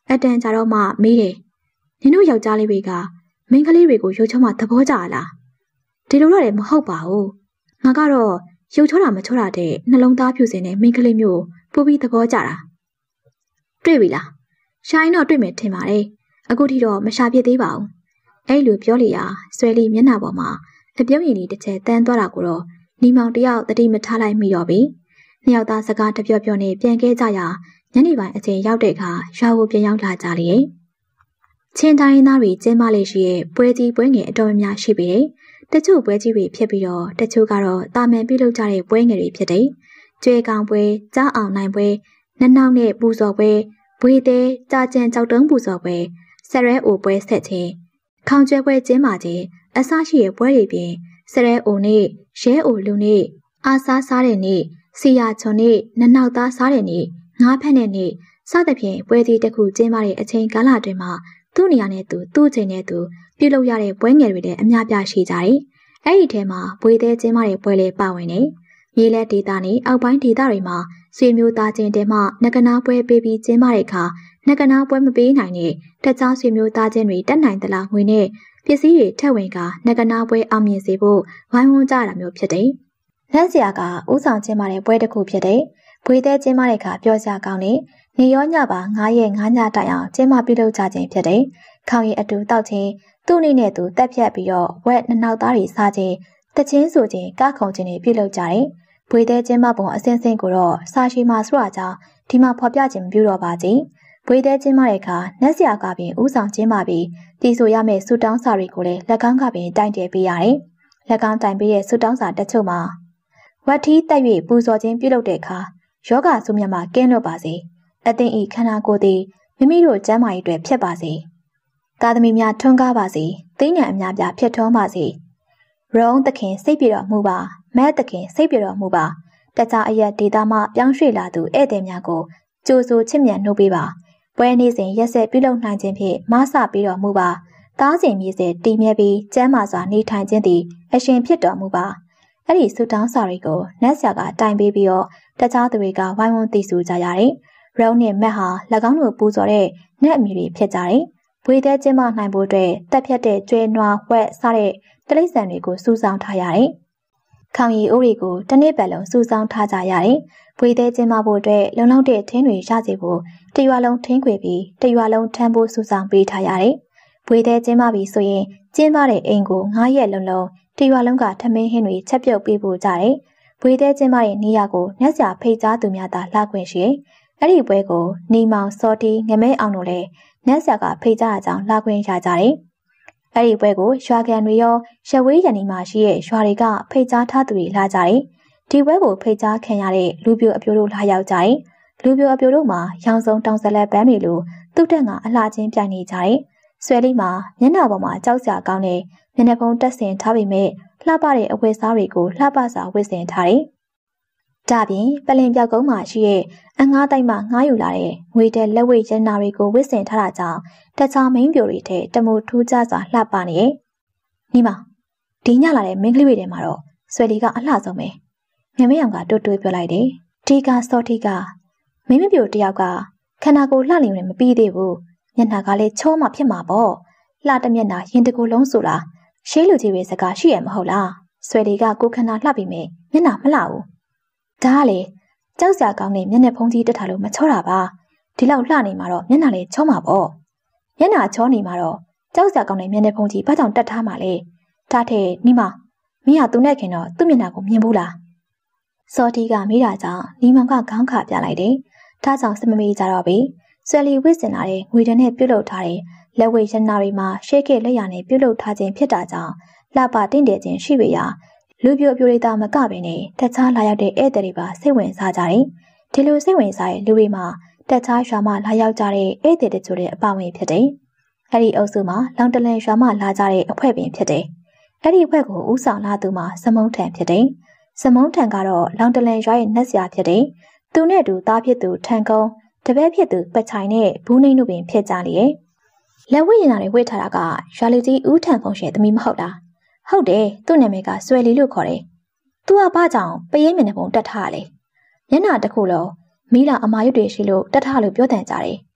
အတန်ကြာတော့မှမေးတယ်နင်တို့ယောက်ျားလေးတွေကမိန်းကလေးတွေကိုရုပ်ချောမှသဘောကျလားဒီလိုတော့လည်းမဟုတ်ပါဘူးငါကတော့ရုပ်ချောတာမချောတာတဲ့နှလုံးသားဖြူစင်တဲ့မိန်းကလေးမျိုးပို့ပြီးသဘောကျတာတွေ့ပြီလားရှာရင်တော့တွေ့မယ်ထင်ပါတယ်အခုထိတော့မရှာပြစ်သေးပါဘူးအဲ့လိုပြောလျာဆွဲလီမျက်နှာပေါ်မှာအပြုံးရည်လေးတစ်ချက်တန်းသွားတာကိုတော့နီမောင်တယောက်တတိမထားလိုက်မိတော့ပြီနှစ်ယောက်သားစကားတပြောပြောနဲ့ပြန်ခဲ့ကြရာညနေပိုင်းအချိန်ရောက်တဲ့အခါရွာကိုပြန်ရောက်လာကြလေချင်းတိုင်းသားတွေကျင်းပလေရှိရဲ့ပွဲကြီးပွဲငယ်အတော်များရှိပေတယ်တချို့ပွဲကြီးတွေဖြစ်ပြီးတော့တချို့ကတော့တာမန်ပြုလုပ်ကြတဲ့ပွဲငယ်တွေဖြစ်တယ်ကျွေးကောင်ပွဲကြားအောင်နိုင်ပွဲနတ်နောက်နဲ့ပူဇော်ပွဲဘွေသေးကြာကျန်ကြောက်တုံးပူဇော်ပွဲဆရဲအိုပွဲဆက်ချင်းခေါင်ကျွဲပွဲကျင်းပါခြင်းအစရှိရဲ့ပွဲတွေပြင်ဆရဲအိုနဲ့ရဲအိုလူနဲ့အာစားစားတဲ့နေ့စီယာချွန်နဲ့နတ်နောက်သားစားတဲ့နေ့ငါးဖက်တဲ့နေ့စသဖြင့်ပွဲကြီးတစ်ခုကျင်းပတဲ့အချိန်ကာလအတွင်းမှာသူ့နေရာနဲ့သူသူ့ချိန်နဲ့သူပြုလုပ်ရတဲ့ပွဲငယ်တွေလည်းအများပြားရှိကြတယ်။အဲ့ဒီထဲမှာဘွေသေးကျင်းပတဲ့ပွဲလေးပါဝင်နေ။မြေလက်ဒေသနဲ့အောက်ပိုင်းဒေသတွေမှာဆွေမျိုးသားချင်းတဲမှနဂနာပွဲပေးပြီးကျင်းပတဲ့အခါနဂနာပွဲမပေးနိုင်တဲ့တခြားဆွေမျိုးသားချင်းတွေတက်နိုင်သလားငွေနဲ့ပစ္စည်းတွေထက်ဝင်ကနဂနာပွဲအောင်မြင်စေဖို့ဝိုင်းဝန်းကြတာမျိုးဖြစ်တယ်။လက်စရာကဥဆောင်ကျင်းပတဲ့ပွဲတစ်ခုဖြစ်တယ်။ဘွေသေးကျင်းပတဲ့အခါပြောစရာကောင်းတဲ့နေရောညပါငါးရက်ငါးညတိုင်အောင်ကျင်းပပြုလုပ်ကြခြင်းဖြစ်တယ်။ခေါင်းရည်အတူတောက်ခြင်းသူ့အနေနဲ့သူတက်ဖြတ်ပြီးတော့ဝက်နှစ်နောက်သားတွေစားခြင်းတချင်းဆိုခြင်းကခုံခြင်းတွေပြုလုပ်ကြတယ်။ဘွေသေးကျင်းပပုံအစင်းစင်းကိုတော့စာရှိမှာဆိုတာကြောင့်ဒီမှာဖော်ပြခြင်းမပြုတော့ပါဘူး။ဘွေသေးကျင်းပတဲ့အခါနက်စရာကပင်ဥဆောင်ကျင်းပပြီးတည်ဆိုရမယ့်ဆူတောင်းစာတွေကိုလည်းလက်ကောင်းကပင်တိုင်တယ်ပေးရတယ်။လက်ကောင်းတိုင်ပေးတဲ့ဆူတောင်းစာတချို့မှာဝက်ထီးတက်၍ပူဇော်ခြင်းပြုလုပ်တဲ့အခါယောဂဆုမြတ်မှာကင်းလွတ်ပါစေ။အသင်ဤခန္ဓာကိုယ်သည်မိမိတို့ကျမ်းမာရေးတွေဖြစ်ပါစေ။သာသမီများထွန်းကားပါစေ။သိဉာဏ်အများပြဖြစ်ထွန်းပါစေ။ရုံးသခင်စိတ်ပြေတော်မူပါ။မဲသခင်စိတ်ပြေတော်မူပါ။တခြားအရက်ဒေတာမှပြောင်းရွှေ့လာသူဧည့်သည်များကိုကြိုဆိုချစ်မြတ်နှုတ်ပေးပါ။ပွဲနေ့စဉ်ရက်ဆက်ပြုလုပ်နိုင်ခြင်းဖြင့်မဆပေးတော်မူပါ။သားစဉ်မြေစဉ်တည်မြဲပြီးကျမ်းမာစွာနေထိုင်ခြင်းသည်အရှင်ဖြစ်တော်မူပါ။အဲ့ဒီဆုတောင်းစာတွေကိုနတ်ဆရာကတိုင်ပေးပြီးတော့တခြားသူတွေကဝိုင်းဝန်းသိဆိုကြရတယ်။ရုံးနဲ့မက်ဟာ၎င်းတို့ပူဇော်တဲ့နတ်အမည်တွေဖြစ်ကြတယ်။ဘွေသေးကျင်းပနိုင်ဖို့အတွက်တက်ဖြတ်တဲ့ကျွဲနွားဝက်စတဲ့တိရစ္ဆာန်တွေကိုစုဆောင်းထားရတယ်။ခေါင်ရည်အိုးတွေကိုတစ်နေ့ပတ်လုံးစုဆောင်းထားကြရတယ်။ဘွေသေးကျင်းပဖို့အတွက်လုံလောက်တဲ့ထင်းတွေရစေဖို့တရွာလုံးထင်းခွေပြီးတရွာလုံးထမ်းဖို့စုဆောင်းပေးထားရတယ်။ဘွေသေးကျင်းပပြီးဆိုရင်ကျင်းပတဲ့အိမ်ကိုငါးရက်လုံးလုံးတရွာလုံးကထမင်းဟင်းတွေချက်ပြုတ်ပေးဖို့ကြတယ်။ဘွေသေးကျင်းပတဲ့နေရာကိုနတ်ဆရာဖိတ်ကြားသူများသာလာခွင့်ရှိတယ်။အဲ့ဒီပွဲကိုနီမောင်စောတီငမဲအောင်တို့လည်းနတ်ဆရာကဖိတ်ကြားအကြောင်းလာခွင့်ရကြတယ်။အဲ့ဒီပွဲကိုရွာကန်တွေရောရဝေးရန်ဒီမှာရှိတဲ့ရွာတွေကဖိတ်ကြားထားသူတွေလာကြတယ်။ဒီပွဲကိုဖိတ်ကြားခံရတဲ့လူပြိုအပြိုတို့လာရောက်ကြတယ်။လူပြိုအပြိုတို့မှာရောင်စုံတောင်ဆက်လက်ပန်းတွေလိုသူ့တက်ကအလှချင်းပြိုင်နေကြတယ်။ဆွဲလေးမှာမျက်နှာပေါ်မှာကြောက်စရာကောင်းတဲ့မျက်နှာဖုံးတက်ဆင်ထားပေမဲ့လှပတဲ့အဝတ်စားတွေကိုလှပစွာဝတ်ဆင်ထားတယ်။ဒါပြင်ပလင်ပြောက်ကုန်းမှာရှိတဲ့အငှားတိုက်မှငှားယူလာတဲ့ငွေတဲ့လက်ဝဲရတနာတွေကိုဝတ်ဆင်ထားတာကြောင့်တခြားမင်းပြိုတွေထဲတမို့ထူးခြားစွာလှပနေတယ်။ဒီမှာဒီညလာတဲ့မင်းကလေးတွေထဲမှာတော့ဆွဲလီကအလှဆုံးပဲ။ငမဲအောင်ကတွတ်တွဲပြောလိုက်တယ်။ဒီကစောတိကမင်းမပြိုတယောက်ကခန္ဓာကိုယ်လှလျင်မပြီးသေးဘူး။မျက်နှာကလည်းချောမှဖြစ်မှာပေါ့။လှတဲ့မျက်နှာရင်တကူလုံးဆိုလားရှေးလူကြီးတွေစကားရှိရမဟုတ်လား။ဆွဲလီကကိုခန္ဓာလှပြီးမြမျက်နှာမလှဘူး။ဒါကလေကြောက်စရာကောင်းတဲ့မျက်နှာဖုံးကြီးတက်ထားလို့မချောတာပါဒီလောက်လှနေမှာတော့မျက်နှာလေးချောမှာပေါ့မျက်နှာချောနေမှာတော့ကြောက်စရာကောင်းတဲ့မျက်နှာဖုံးကြီးဘာကြောင့်တက်ထားမှာလဲဒါထက်နီမမင်းကသူနဲ့ခင်တော့သူ့မျက်နှာကိုမြင်ဘူးလားစော်တီကမေးတာကြောင့်နီမောင်ကခေါင်းခါပြလိုက်တယ်ဒါကြောင့်စမမေးကြတော့ပြီဆွဲလီဝစ်စင်လာတဲ့ငွေတန်းနဲ့ပြုတ်လုထားတဲ့လက်ဝဲရနာတွေမှာရှေ့ကလက်ရနဲ့ပြုတ်လုထားခြင်းဖြစ်တာကြောင့်လှပတင့်တယ်ခြင်းရှိပေရာလူပြိုပြိုလေးသားမကပင်နဲ့တခြားလာရောက်တဲ့ဧည့်သည်တွေပါစိတ်ဝင်စားကြတယ်။ဒီလိုစိတ်ဝင်စားတဲ့လူတွေမှာတခြားရွာမှလာရောက်ကြတဲ့ဧည့်သည်တွေချို့တဲ့အပဝင်ဖြစ်တယ်။အဲ့ဒီအုပ်စုမှာလောင်တလန်ရွာမှလာကြတဲ့အဖွဲ့ပင်ဖြစ်တယ်။အဲ့ဒီအဖွဲ့ကိုဦးဆောင်လာသူမှာစမုံထန်ဖြစ်တယ်။စမုံထန်ကတော့လောင်တလန်ရွာရဲ့နှက်စရာဖြစ်တယ်။သူနဲ့တူသားဖြစ်သူထန်ကုန်းတပည့်ဖြစ်သူပချိုင်နဲ့ဘူးနှိမ့်တို့ပင်ဖြစ်ကြလေ။လက်ဝဲရင်လာတွေဝှေ့ထားတာကရွာလူကြီးဦးထန်ဖုံရှင်သမီးမဟုတ်လား။ဟုတ်တယ်သူ့နာမည်ကဆွဲလီလို့ခေါ်တယ်။ तू ကဘာကြောင့်ပရိမျက်နှာပုံတက်ထားလဲ။မျက်နှာတစ်ခုလုံးမီးလာအမာရွတ်တွေရှိလို့တက်ထားလို့ပြောတန်ကြတယ်။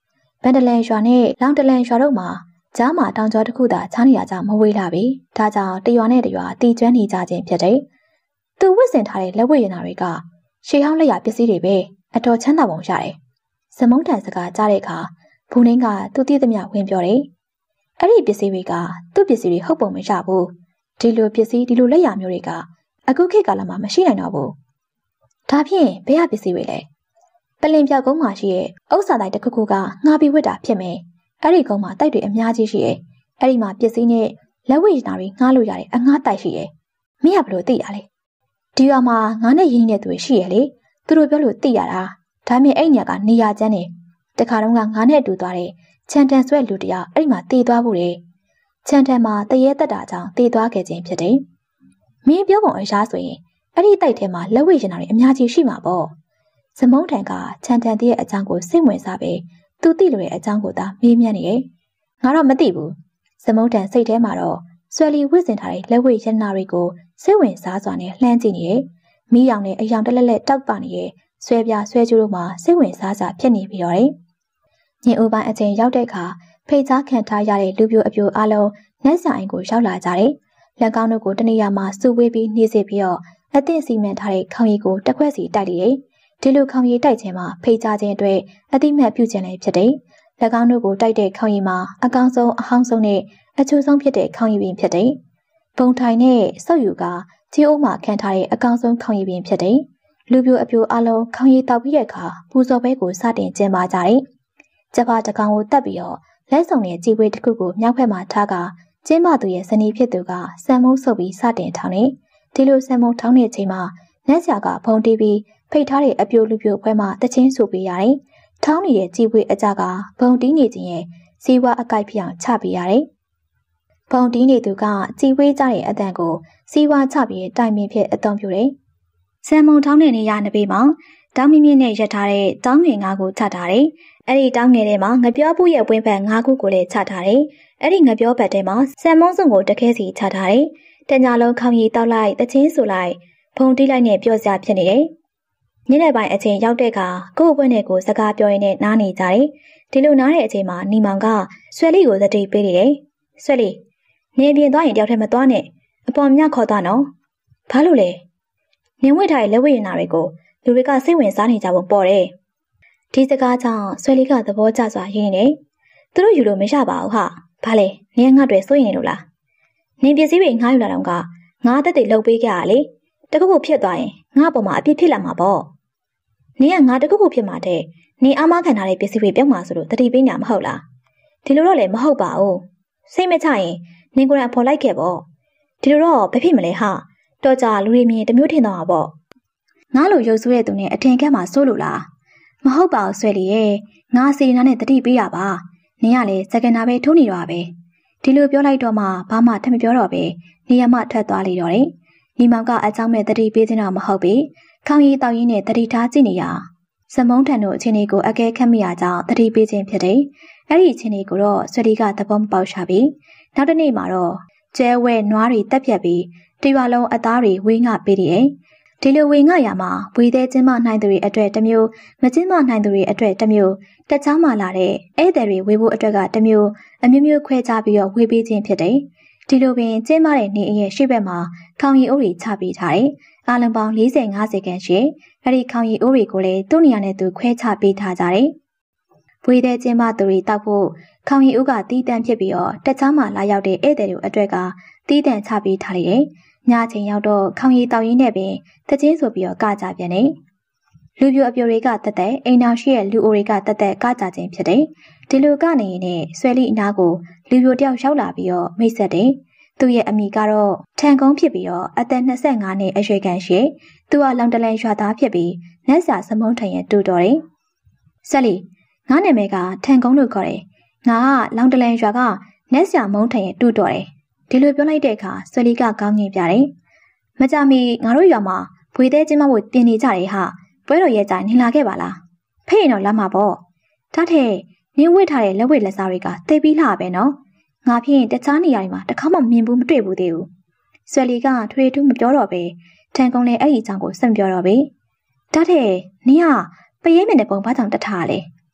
ဗန်ဒလန်ရွာနဲ့လောင်တလန်ရွာတို့မှာကြားမှာတောင်ကျောတစ်ခုသာချားနေရကြမဝေးလာပြီဒါကြောင့်တရွာနဲ့တရွာတီကျွမ်းနေကြခြင်းဖြစ်တယ်သူဝတ်ဆင်ထားတဲ့လက်ဝတ်ရည်နာတွေကရှေးဟောင်းလက်ရပစ္စည်းတွေပဲအတော်ချမ်းသာပုံရတယ်စမုံတန်စကားကြားတဲ့အခါဘူနှင်းကသူ့တည်သမျှဝင်ပြောတယ်အဲ့ဒီပစ္စည်းတွေကသူ့ပစ္စည်းတွေဟုတ်ပုံမရဘူးဒီလိုပစ္စည်းဒီလိုလက်ရမျိုးတွေကအခုခေတ်ကာလမှာမရှိနိုင်တော့ဘူးဒါဖြင့်ဘယ်ဟာပစ္စည်းတွေလဲပလင်ပြောက်ကုန်းမှာရှိတဲ့ဥစ္စာတိုက်တစ်ခုခုကငါပြီးဝတ်တာဖြစ်မယ်အဲ့ဒီကုန်းမှာတိုက်တွေအများကြီးရှိရဲ့အဲ့ဒီမှာပစ္စည်းနဲ့လက်ဝတ်ရည်နာတွေငှားလို့ရတဲ့အငှားတိုက်ရှိရဲ့မင်းကဘလို့သိရလဲဒီရွာမှာငါနဲ့ရင်းနေတဲ့သူတွေရှိရဲ့လေသူတို့ပြောလို့သိရတာဒါမြင်အဲ့ညကနေရာကျန်းနေတခါတော့ငါနဲ့အတူသွားတဲ့ချန်တန်ဆွဲလူတယောက်အဲ့ဒီမှာတည်သွားဘူးလေချန်တန်မှာတရေတက်တာကြောင့်တည်သွားခဲ့ခြင်းဖြစ်တယ်မင်းပြောပုံအရာဆိုရင်အဲ့ဒီတိုက်ထဲမှာလက်ဝတ်ရည်နာတွေအများကြီးရှိမှာပေါ့စမုံထန်ကချန်တန်ရဲ့အကြောင်းကိုစိတ်ဝင်စားပဲသူသိလို့တဲ့အကြောင်းကိုသာမေးမြန်းနေတယ်ငါတော့မသိဘူးစမုံထန်စိတ်ထဲမှာတော့ဆွဲလီဝတ်ဆင်ထားတဲ့လက်ဝတ်ရည်နာတွေကိုစိတ်ဝင်စားစွာနဲ့လှမ်းကြည့်နေတယ်မီးရောင်နဲ့အယောင်တလက်လက်တောက်ပနေတဲ့ဆွဲပြဆွဲကျိုးတို့မှာစိတ်ဝင်စားစွာဖြစ်နေပြီးတော့တယ်ညင်ဦးပိုင်းအချိန်ရောက်တဲ့အခါဖိတ်ကြားခံထားရတဲ့လူပြိုအပြိုအလုံးနတ်ဆိုင်ကိုရောက်လာကြတယ်လက်ကောင်းတို့ကိုတနေရာမှာစုဝေးပြီးနှီးစေပြီးတော့အသင့်စီမံထားတဲ့ခေါင်းရည်ကိုတစ်ခွက်စီတိုက်လိုက်တယ်ဒီလိုခေါင်းရည်တိုက်ခြင်းမှာဖိတ်ကြားခြင်းအတွက်အတိမတ်ပြုခြင်းလည်းဖြစ်တယ်လက်ကောင်းတို့ကိုတိုက်တဲ့ခေါင်းရည်မှာအကောင်းဆုံးအဟောင်းဆုံးနဲ့အချို့ဆုံးဖြစ်တဲ့ခေါင်းရည်ပင်ဖြစ်တယ်ပုံထိုင်နဲ့စောက်ယူကခြေအုပ်မှာခံထားတဲ့အကောင်းဆုံးခေါင်းရည်ပင်ဖြစ်တယ်လူပြိုအပြိုအလုံးခေါင်းရည်တောက်ပြီးတဲ့အခါပူဇော်ဘဲကိုစတင်ကျင်းပကြတယ်ကျပတကောင်ကိုတက်ပြီးတော့လက်ဆောင်နဲ့ကြည်ဝေးတစ်ခုကိုမြောက်ဖက်မှာထားကကျင်းမသူရဲ့ဇနီးဖြစ်သူကစံမုံဆုပ်ပြီးစတင်ထောင်းနေဒီလိုစံမုံထောင်းတဲ့ချိန်မှာနတ်ဆရာကဖုံတီးပြီးဖိတ်ထားတဲ့အပြိုလူပြိုဖွဲမှာတချင်းဆူပေးရတယ်။ထောင်းနေတဲ့ကြည်ဝေးအကြကဘုံတီးနေခြင်းရဲ့စီဝါအကိုက်ပြောင်ချပေးရတယ်။ဘုံတီးနေသူကကြည်ဝေးကြတဲ့အတန်ကိုစီဝါချပြီးတိုင်ပင်ဖြစ်အသုံးပြုတယ်။စံမုံထောင်းတဲ့နေရာနှစ်ဘေးမှာတောင်းမြင့်မြင့်နဲ့ရက်ထားတဲ့တောင်းငယ်ငါးခုချထားတယ်။အဲ့ဒီတောင်းငယ်ထဲမှာငပြောပူရဲ့ဝင်းဖက်ငါးခုကိုလည်းချထားတယ်။အဲ့ဒီငပြောဘက်ထဲမှာစံမုံစုံကိုတခဲစီချထားတယ်။တညာလုံးခေါင်းရည်တောက်လိုက်တချင်းဆူလိုက်ဖုံတီးလိုက်နဲ့ပြောစရာဖြစ်နေတယ်။ညနေပိုင်းအချိန်ရောက်တဲ့အခါကိုယ့်ဘွဲ့နဲ့ကိုစကားပြောရင်းနဲ့နားနေကြတယ်။ဒီလိုနားတဲ့အချိန်မှာနီမောင်ကဆွဲလေးကိုသတိပေးနေတယ်။ဆွဲလေးနေပြင်သွားရင်တယောက်တည်းမသွားနဲ့အပေါ်မြခေါ်သွားနော်။ဘာလို့လဲ။နင်ဝိထားရဲ့လက်ဝဲရင်နာတွေကိုလူတွေကစိတ်ဝင်စားနေကြပုံပေါ်တယ်။ဒီစကားကြောင့်ဆွဲလေးကသဘောကျစွာရင်းနေ။သူတို့ယူလို့မရပါဘူးဟာ။ဘာလဲနင်ငါ့တွေစိုးရင်နေလို့လား။နင်ပစ္စည်းတွေငှားယူလာတော့ကငါတက်တွေလှုပ်ပေးကြရလေ။တခုခုဖြစ်သွားရင်ငါ့ပေါ်မှာအပြစ်ဖြစ်လာမှာပေါ့။နင်ကငါတခုခုဖြစ်မှာတဲ့နင်အမခံထားတဲ့ပစ္စည်းတွေပြောင်းမှာဆိုလို့တတိပေးညာမဟုတ်လား။ဒီလိုတော့လည်းမဟုတ်ပါဘူး။စိတ်မချရင်နင်ကိုယ်တိုင်ဖော်လိုက်ခဲ့ပေါ့။ဒီလိုတော့ဘယ်ဖြစ်မလဲဟာ။တော့ကြလူတွေမြင်တမျိုးထင်တော့မှာပေါ့။ငါလိုရုပ်ဆိုးတဲ့သူနဲ့အထင်ကဲမှာစိုးလို့လား။မဟုတ်ပါဘူးဆွဲလီရဲ့။ငါစီနာနဲ့တတိပေးရပါ။နင်ကလည်းစကန်နာပဲထိုးနေတော့ပဲ။ဒီလိုပြောလိုက်တော့မှဘာမှထမပြောတော့ပဲနေရာမှထွက်သွားလေတော့တယ်။ညီမောင်ကအကြောင်းမဲ့တတိပေးခြင်းတော့မဟုတ်ပြီ။ခေါင်းရည်တောက်ရင်းနဲ့တတိထားကြည့်နေရစမုံထန်တို့အချင်းလေးကိုအကဲခတ်မိရကြောင်းတတိပေးခြင်းဖြစ်တယ်။အဲ့ဒီအချင်းလေးကိုတော့ဆွေဒီကသဘောမပေါက်ရှာပြီးနောက်တစ်နေ့မှာတော့ကျဲဝဲနွားတွေတက်ပြက်ပြီးတရွာလုံးအသားတွေဝေးငှပေးတယ်။ဒီလိုဝေငှရမှာဝေသေးချင်းမနိုင်သူတွေအတွက်တစ်မျိုးမချင်းမနိုင်သူတွေအတွက်တစ်မျိုးတခြားမှလာတဲ့ဧည့်သည်တွေဝေဖို့အတွက်ကတစ်မျိုးအမျိုးမျိုးခွဲခြားပြီးတော့ဝေပေးခြင်းဖြစ်တယ်။ဒီလိုပင်ကျင်းမတဲ့နေအရဲ့ရှေ့ဘက်မှာခေါင်ရည်အိုးတွေချပေးထားတယ်။အားလုံးပေါင်း၄၀ ၅၀ခန့်ရှိအဲ့ဒီခေါင်ရည်အိုးတွေကိုလည်းသူ့နေရာနဲ့သူခွဲခြားပေးထားကြတယ်။ဝေတဲ့ကျင်းမသူတွေတောက်ဖို့ခေါင်ရည်အိုးကတီးတန့်ဖြစ်ပြီးတော့တခြားမှလာရောက်တဲ့ဧည့်သည်တွေအတွက်ကတီးတန့်ချပေးထားလိုက်တယ်။ညချိန်ရောက်တော့ခေါင်ရည်တောက်ရင်းနဲ့ပင်တချင်းဆိုပြီးတော့ကကြပြန်တယ်။လူပြိုအပြိုတွေကတက်တဲ့အိမ်တော်ရှိရဲ့လူအိုတွေကတက်တဲ့ကကြခြင်းဖြစ်တယ်။ဒီလိုကနေရင်နဲ့ဆွဲလိအနာကိုလူပြိုတယောက်ရောက်လာပြီးတော့မိတ်ဆက်တယ်။သူ့ရဲ့အမိကတော့ထန်ကုန်းဖြစ်ပြီးတော့အသက်၂၅နှစ်အရွယ်ခံရှိသူကလောင်တလန်ရွာသားဖြစ်ပြီးနတ်စာစမုံထန်ရဲ့တူတော်တယ်။ဆက်လီငါနာမည်ကထန်ကုန်းလို့ခေါ်တယ်။ငါကလောင်တလန်ရွာကနတ်စာမုံထန်ရဲ့တူတော်တယ်။ဒီလိုပြောလိုက်တဲ့အခါဆွဲလီကကောင်းငင်ပြတယ်။မကြမီငါတို့ရွာမှာဘွေသေးချင်းမဖို့တင်နေကြတယ်ဟာပွဲတော်ရဲ့ကြိုင်နင်လာခဲ့ပါလား။ဖေ့ရင်တော့လာမှာပေါ့။ဒါထက်နင်းဝစ်ထားတဲ့လက်ဝဲလက်စားတွေကသိပြီးလှပဲနော်။ငါဖြင့်တခြားနေရာတွေမှာတစ်ခါမှမြင်ဘူးမတွေ့ဘူးသေးဘူး။ဆွဲလီကထွေထူးမပြောတော့ပဲထန်ကုန်းလည်းအဲ့ဒီအကြောင်းကိုစံပြောတော့ပဲ။ဒါထက်နင်းကပရဲမြင်တဲ့ပုံဘာကြောင့်တတ်ထားလဲ။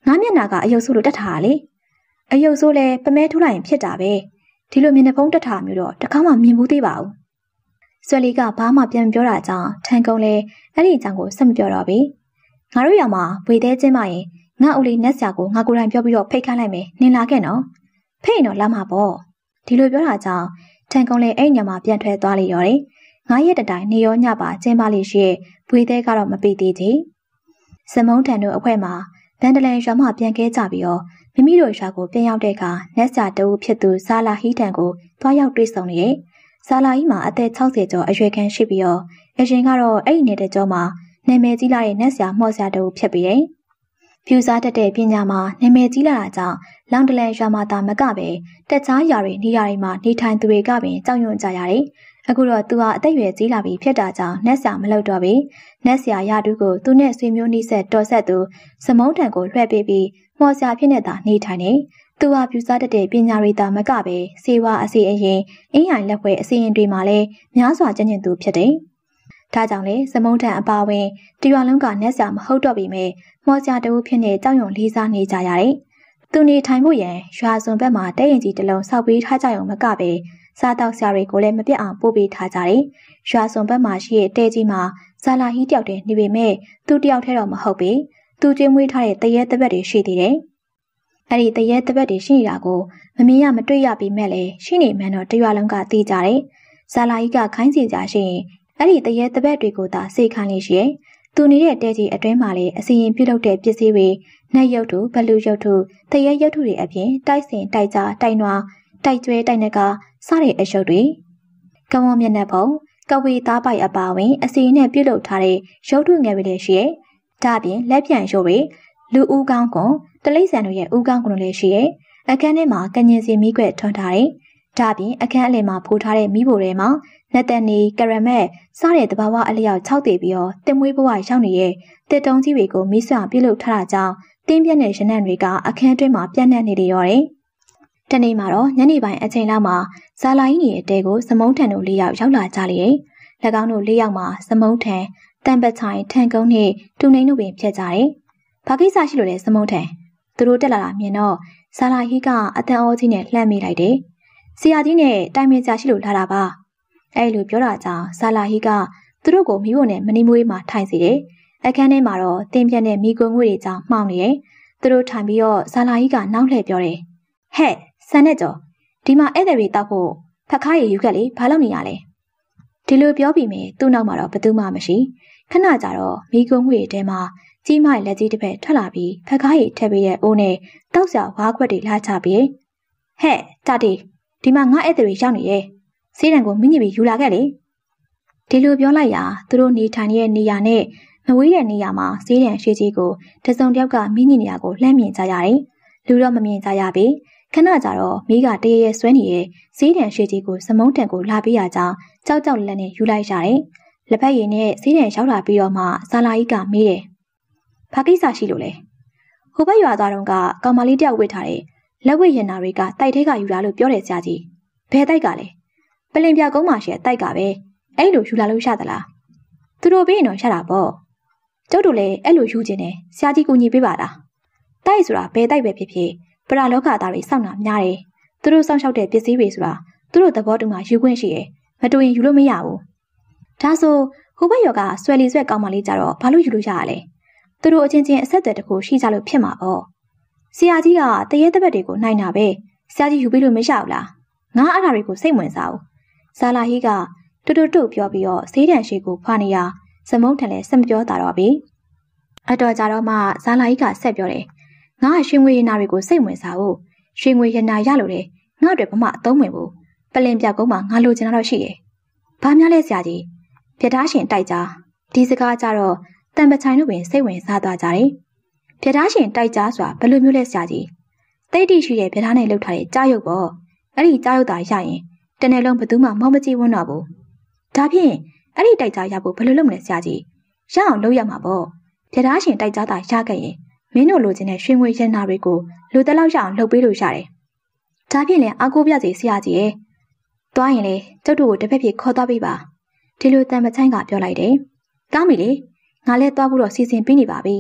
ငါမျက်နှာကအယုတ်ဆိုးလို့တက်ထားလေအယုတ်ဆိုးလဲပမဲထိုးလိုက်ရင်ဖြစ်တာပဲဒီလိုမျက်နှာဖုံးတက်ထားမျိုးတော့တစ်ခါမှမြင်ဘူးသေးပါဘူးဆွဲလီကဘာမှပြန်ပြောတာကြောင့်ထန်ကုန်းလဲအဲ့ဒီအကြောင်းကိုဆက်မပြောတော့ဘူးငါတို့ရောင်မှာဝေသေးချင်းမရင်ငါ့ဦးလေးနက်ဆရာကိုငါကိုယ်တိုင်ပြောပြီးတော့ဖိတ်ခိုင်းလိုက်မယ်နင်လာခဲ့နော်ဖိတ်ရင်တော့လာမှာပေါ့ဒီလိုပြောတာကြောင့်ထန်ကုန်းလဲအဲ့ညမှာပြန်ထွက်သွားလေရောတယ်ငါရဲ့တတိုင်နေရောညပါကျင်းပါလိရှိရဲ့ဝေသေးကတော့မပိသေးသေးစမုံထန်တို့အခွဲမှာဗန်ဒလန်ရွာမှပြန်ခဲ့ကြပြီးတော့မိမိတို့ရွာကိုပြန်ရောက်တဲ့အခါနက်ဆာတဦးဖြစ်သူဇာလာဟီတန်ကိုသွားရောက်တွေ့ဆုံနေရဲ့ဇာလာဟီမှာအသက်၆၀ကျော်အရွယ်ခန့်ရှိပြီးတော့အရင်ကတော့အဲ့ဒီနေတဲ့ကျော်မှာနာမည်ကြီးလာတဲ့နက်ဆာမော့ဆာတဦးဖြစ်ပြီးတယ်ဖြူစားတတ်တဲ့ပညာမှာနာမည်ကြီးလာတာကြောင့်လောင်ဒလန်ရွာမှာသာမကပဲတက်ချားရွာတွေနေရာတွေမှာနေထိုင်သူတွေကပင်ကြောက်ရွံ့ကြရတယ်အခုတော့သူဟာအသက်အရွယ်ကြီးလာပြီဖြစ်တာကြောင့်နက်ဆာမလုပ်တော့ပြီနက်ဆာရတူကိုသူနဲ့ဆွေမျိုးနှိဆက်တော်ဆက်သူစမုံထံကိုလွှဲပေးပြီးမော်ဆာဖြစ်နေတာနေထိုင်နေသူဟာပြူစားတတ်တဲ့ပညာရေးသားမကပဲစေဝါအစီအရင်အင်းရိုင်လက်ဖွဲအစီရင်တွေမှာလည်းများစွာကျင့်ကြံသူဖြစ်တယ်ဒါကြောင့်လေစမုံထံအပါဝင်တရွာလုံးကနက်ဆာမဟုတ်တော့ပြီမဲ့မော်ဆာတူဖြစ်နေကြောက်ရွံ့လေးစားနေကြရတယ်သူနေထိုင်ဖို့ရန်ရွာစွန်ဘက်မှာတဲရင်ကြီးတစ်လုံးဆောက်ပေးထားကြရုံမကပဲစားတောက်ဆရာတွေကိုလည်းမပြတ်အောင်ပို့ပေးထားကြတယ်။ရွာစုံဘက်မှာရှိတဲ့တဲကြီးမှာဇာလာဟီတယောက်တည်းနေပေမဲ့သူတယောက်တည်းတော့မဟုတ်ပေ။သူကျွေးမွေးထားတဲ့တရဲတပတ်တွေရှိသေးတယ်။အဲ့ဒီတရဲတပတ်တွေရှိနေတာကိုမမြင်ရမတွေ့ရပေမဲ့လည်းရှိနေမှန်းတော့တရွာလုံးကသိကြတယ်။ဇာလာဟီကခိုင်းစီကြရှိရင်အဲ့ဒီတရဲတပတ်တွေကိုသာစေခိုင်းလို့ရှိရဲ့။သူနေတဲ့တဲကြီးအတွင်းမှာလည်းအစီရင်ပြုတ်တဲ့ပစ္စည်းတွေနှက်ရုပ်ထုဘလူရုပ်ထုတရဲရုပ်ထုတွေအပြင်တိုက်စင်တိုက်ကြားတိုက်နွားတိုက်ကျွဲတိုက်နကစားတဲ့အရှုပ်တွေကဝွန်မျက်နှာဖုံကဝေသားပိုက်အပါဝင်အစီနဲ့ပြုတ်လုပ်ထားတဲ့ရုပ်ထုငယ်တွေလည်းရှိရဲ့ဒါအပြင်လက်ပြန်ရုပ်တွေလူဦးကောင်းကွန်တလိပ်ဆန်တို့ရဲ့ဦးကောင်းကွန်တို့လည်းရှိရဲ့အခန်းထဲမှာကညင်စီမီးခွက်ထွန်းထားတယ်ဒါအပြင်အခန်းအလယ်မှာဖိုးထားတဲ့မီးဖိုတွေမှာလက်တန်နီကရမက်စားတဲ့တဘာဝအလျောက်၆တည်ပြီးတော့တင်မွေးဘဝရောက်နေတဲ့တစ်တုံးကြီးတွေကိုမီးဆွပြုတ်လုပ်ထားတာကြောင့်တင်းပြက်တဲ့ရနံ့တွေကအခန်းတွင်းမှာပြန့်နှံ့နေတယ်ရောတယ်တနေ့မှာတော့ညနေပိုင်းအချိန်လောက်မှာဇာလာကြီးနေတဲ့အတဲကိုစမုံထန်တို့လေးယောက်ရောက်လာကြလေ။၎င်းတို့လေးယောက်မှာစမုံထန်တန်ပချိုင်ထန်ကုန်းနဲ့တူနှိန်တို့ပင်ဖြစ်ကြတယ်။ဘာကိစ္စရှိလို့လဲစမုံထန်သူတို့တက်လာတာမြင်တော့ဇာလာကြီးကအတန်အောကြီးနဲ့လှမ်းမိလိုက်တယ်။ဆရာကြီးနဲ့တိုင်ပင်ကြရှိလို့လာတာပါ။အဲလိုပြောတာကြောင့်ဇာလာကြီးကသူတို့ကိုမိဖို့နဲ့မနီမွေးမှာထိုင်စီတယ်။အခန်းထဲမှာတော့တင်းပြက်တဲ့မိကွန်းငွေတွေကြောင့်မှောင်နေတယ်။သူတို့ထိုင်ပြီးတော့ဇာလာကြီးကနောက်လှည့်ပြောတယ်။ဟဲ့ဆန်နဲ့ကြော်ဒီမှာဧည့်သည်တွေတောက်ဖို့ဖက်ခါရည်ယူခဲ့လေဘာလုပ်နေရလဲဒီလိုပြောပြီးမြင်သူ့နောက်မှာတော့ဘသူမှမရှိခဏကြာတော့မိကုံငွေတဲမှာကြီးမရဲ့လက်ကြီးတစ်ဖက်ထွက်လာပြီးဖက်ခါရည်ထည့်ပေးတဲ့အိုးနဲ့တောက်စရာဝါးခွက်တွေလာချပြီးဟဲ့တာတီဒီမှာငါဧည့်သည်တွေရောက်နေရဲ့စေးတံကိုမိညစ်ပြီးယူလာခဲ့လေဒီလိုပြောလိုက်ရာသူတို့နေထိုင်ရဲ့နေရာနဲ့မဝေးတဲ့နေရာမှာစေးတံရှိကြီးကိုတစုံတယောက်ကမိညစ်နေရကိုလှမ်းမြင်ကြရတယ်လူတော့မမြင်ကြရပေခဏကြာတော့မိကတရေရဲဆွဲနေတဲ့ဈေးတန်ရှိကြီးကိုစမုံတန်ကိုလာပေးရကြောင်းကြောက်ကြောက်လက်နဲ့ယူလိုက်ရတယ်။လက်ဖက်ရည်နဲ့ဈေးတန်ရောက်လာပြီးတော့မှဇာလာကြီးကမေးတယ်။ဘာကိစ္စရှိလို့လဲ။ဟိုဘက်ရွာသားတော်ကကောင်မလေးတယောက်ဝစ်ထားတဲ့လက်ဝတ်ရင်နာတွေကတိုက်ထဲကယူလာလို့ပြောတယ်ဆရာကြီး။ဘယ်တိုက်ကလဲ။ပလင်ပြကုန်းမှာရှိတဲ့တိုက်ကပဲ။အဲ့လိုယူလာလို့ရသလား။သူတို့ပေးရင်တော့ရတာပေါ့။ကျုပ်တို့လည်းအဲ့လိုယူခြင်းနဲ့ဆရာကြီးကူညီပေးပါလား။တိုက်ဆိုတာဘယ်တိုက်ပဲဖြစ်ဖြစ်ပရာလောကသားတွေစောင့်တာများတယ်။သူတို့စောင့်ရှောက်တဲ့ပစ္စည်းတွေဆိုတာသူတို့သဘောတူမှယူခွင့်ရှိတယ်။မတူရင်ယူလို့မရဘူး။ဒါဆိုဟိုဘက်ယောကဆွဲလီဆွဲကောင်းမလေးကြတော့ဘာလို့ယူလို့ရရလဲ။သူတို့အချင်းချင်းအဆက်အသွယ်တခုရှိကြလို့ဖြစ်မှာပေါ့။ဆရာကြီးကတရေတပတ်တွေကိုနိုင်တာပဲ။ဆရာကြီးယူပေးလို့မရဘူးလား။ငါအဲ့ဒါတွေကိုစိတ်ဝင်စားဘူး။ဇာလာဟီကတူတူတုတ်ပြောပြီးတော့ဈေးတန်ရှိကိုဖွာနေရစမုံထန်လည်းစမပြောတာတော့ပြီ။အတော်ကြတော့မှဇာလာဟီကဆက်ပြောတယ်ငါရွှေငွေရနာတွေကိုစိတ်ဝင်စားဖို့ရွှေငွေရနာရလို့လေငါ့အတွက်ဘာမှအသုံးဝင်ဘူးပလင်ပြကုန်းမှာငါလိုချင်တာတော့ရှိတယ်။ဘာများလဲဆရာကြီးပြထားရှင်တိုက်ကြဒီစကားကြတော့တန်ပချိုင်တို့ပင်စိတ်ဝင်စားသွားကြတယ်။ပြထားရှင်တိုက်ကြဆိုတာဘယ်လိုမျိုးလဲဆရာကြီးတိတ်တိရှိတဲ့ပြထားနဲ့လှုပ်ထားတဲ့ကြားရုပ်ပေါ့အဲ့ဒီကြားရုပ်သာရရင်တနေ့လုံးဘသူမှမောင်မကြည့်ဝန်းတော့ဘူး။ဒါဖြင့်အဲ့ဒီတိုက်ကြရဖို့ဘယ်လိုလုပ်မလဲဆရာကြီးရအောင်လုပ်ရမှာပေါ့ပြထားရှင်တိုက်ကြတာရခဲ့ရင်မင်းတို့လိုချင်တဲ့ရွှေငွေရနာတွေကိုလူတလောက်ရအောင်လုပ်ပေးလို့ရတယ်။ဒါဖြင့်လည်းအားကိုးပြစီဆရာကြီးရဲ့။သွားရင်လေကျုပ်တို့ကိုတစ်ဖက်ဖြစ်ခေါ်သွားပေးပါ။ဒီလိုတန်ပချိုင်းကပြောလိုက်တယ်။ကောင်းပြီလေ။ငါလည်းသွားဖို့တော့စီစဉ်ပြီးနေပါပြီ။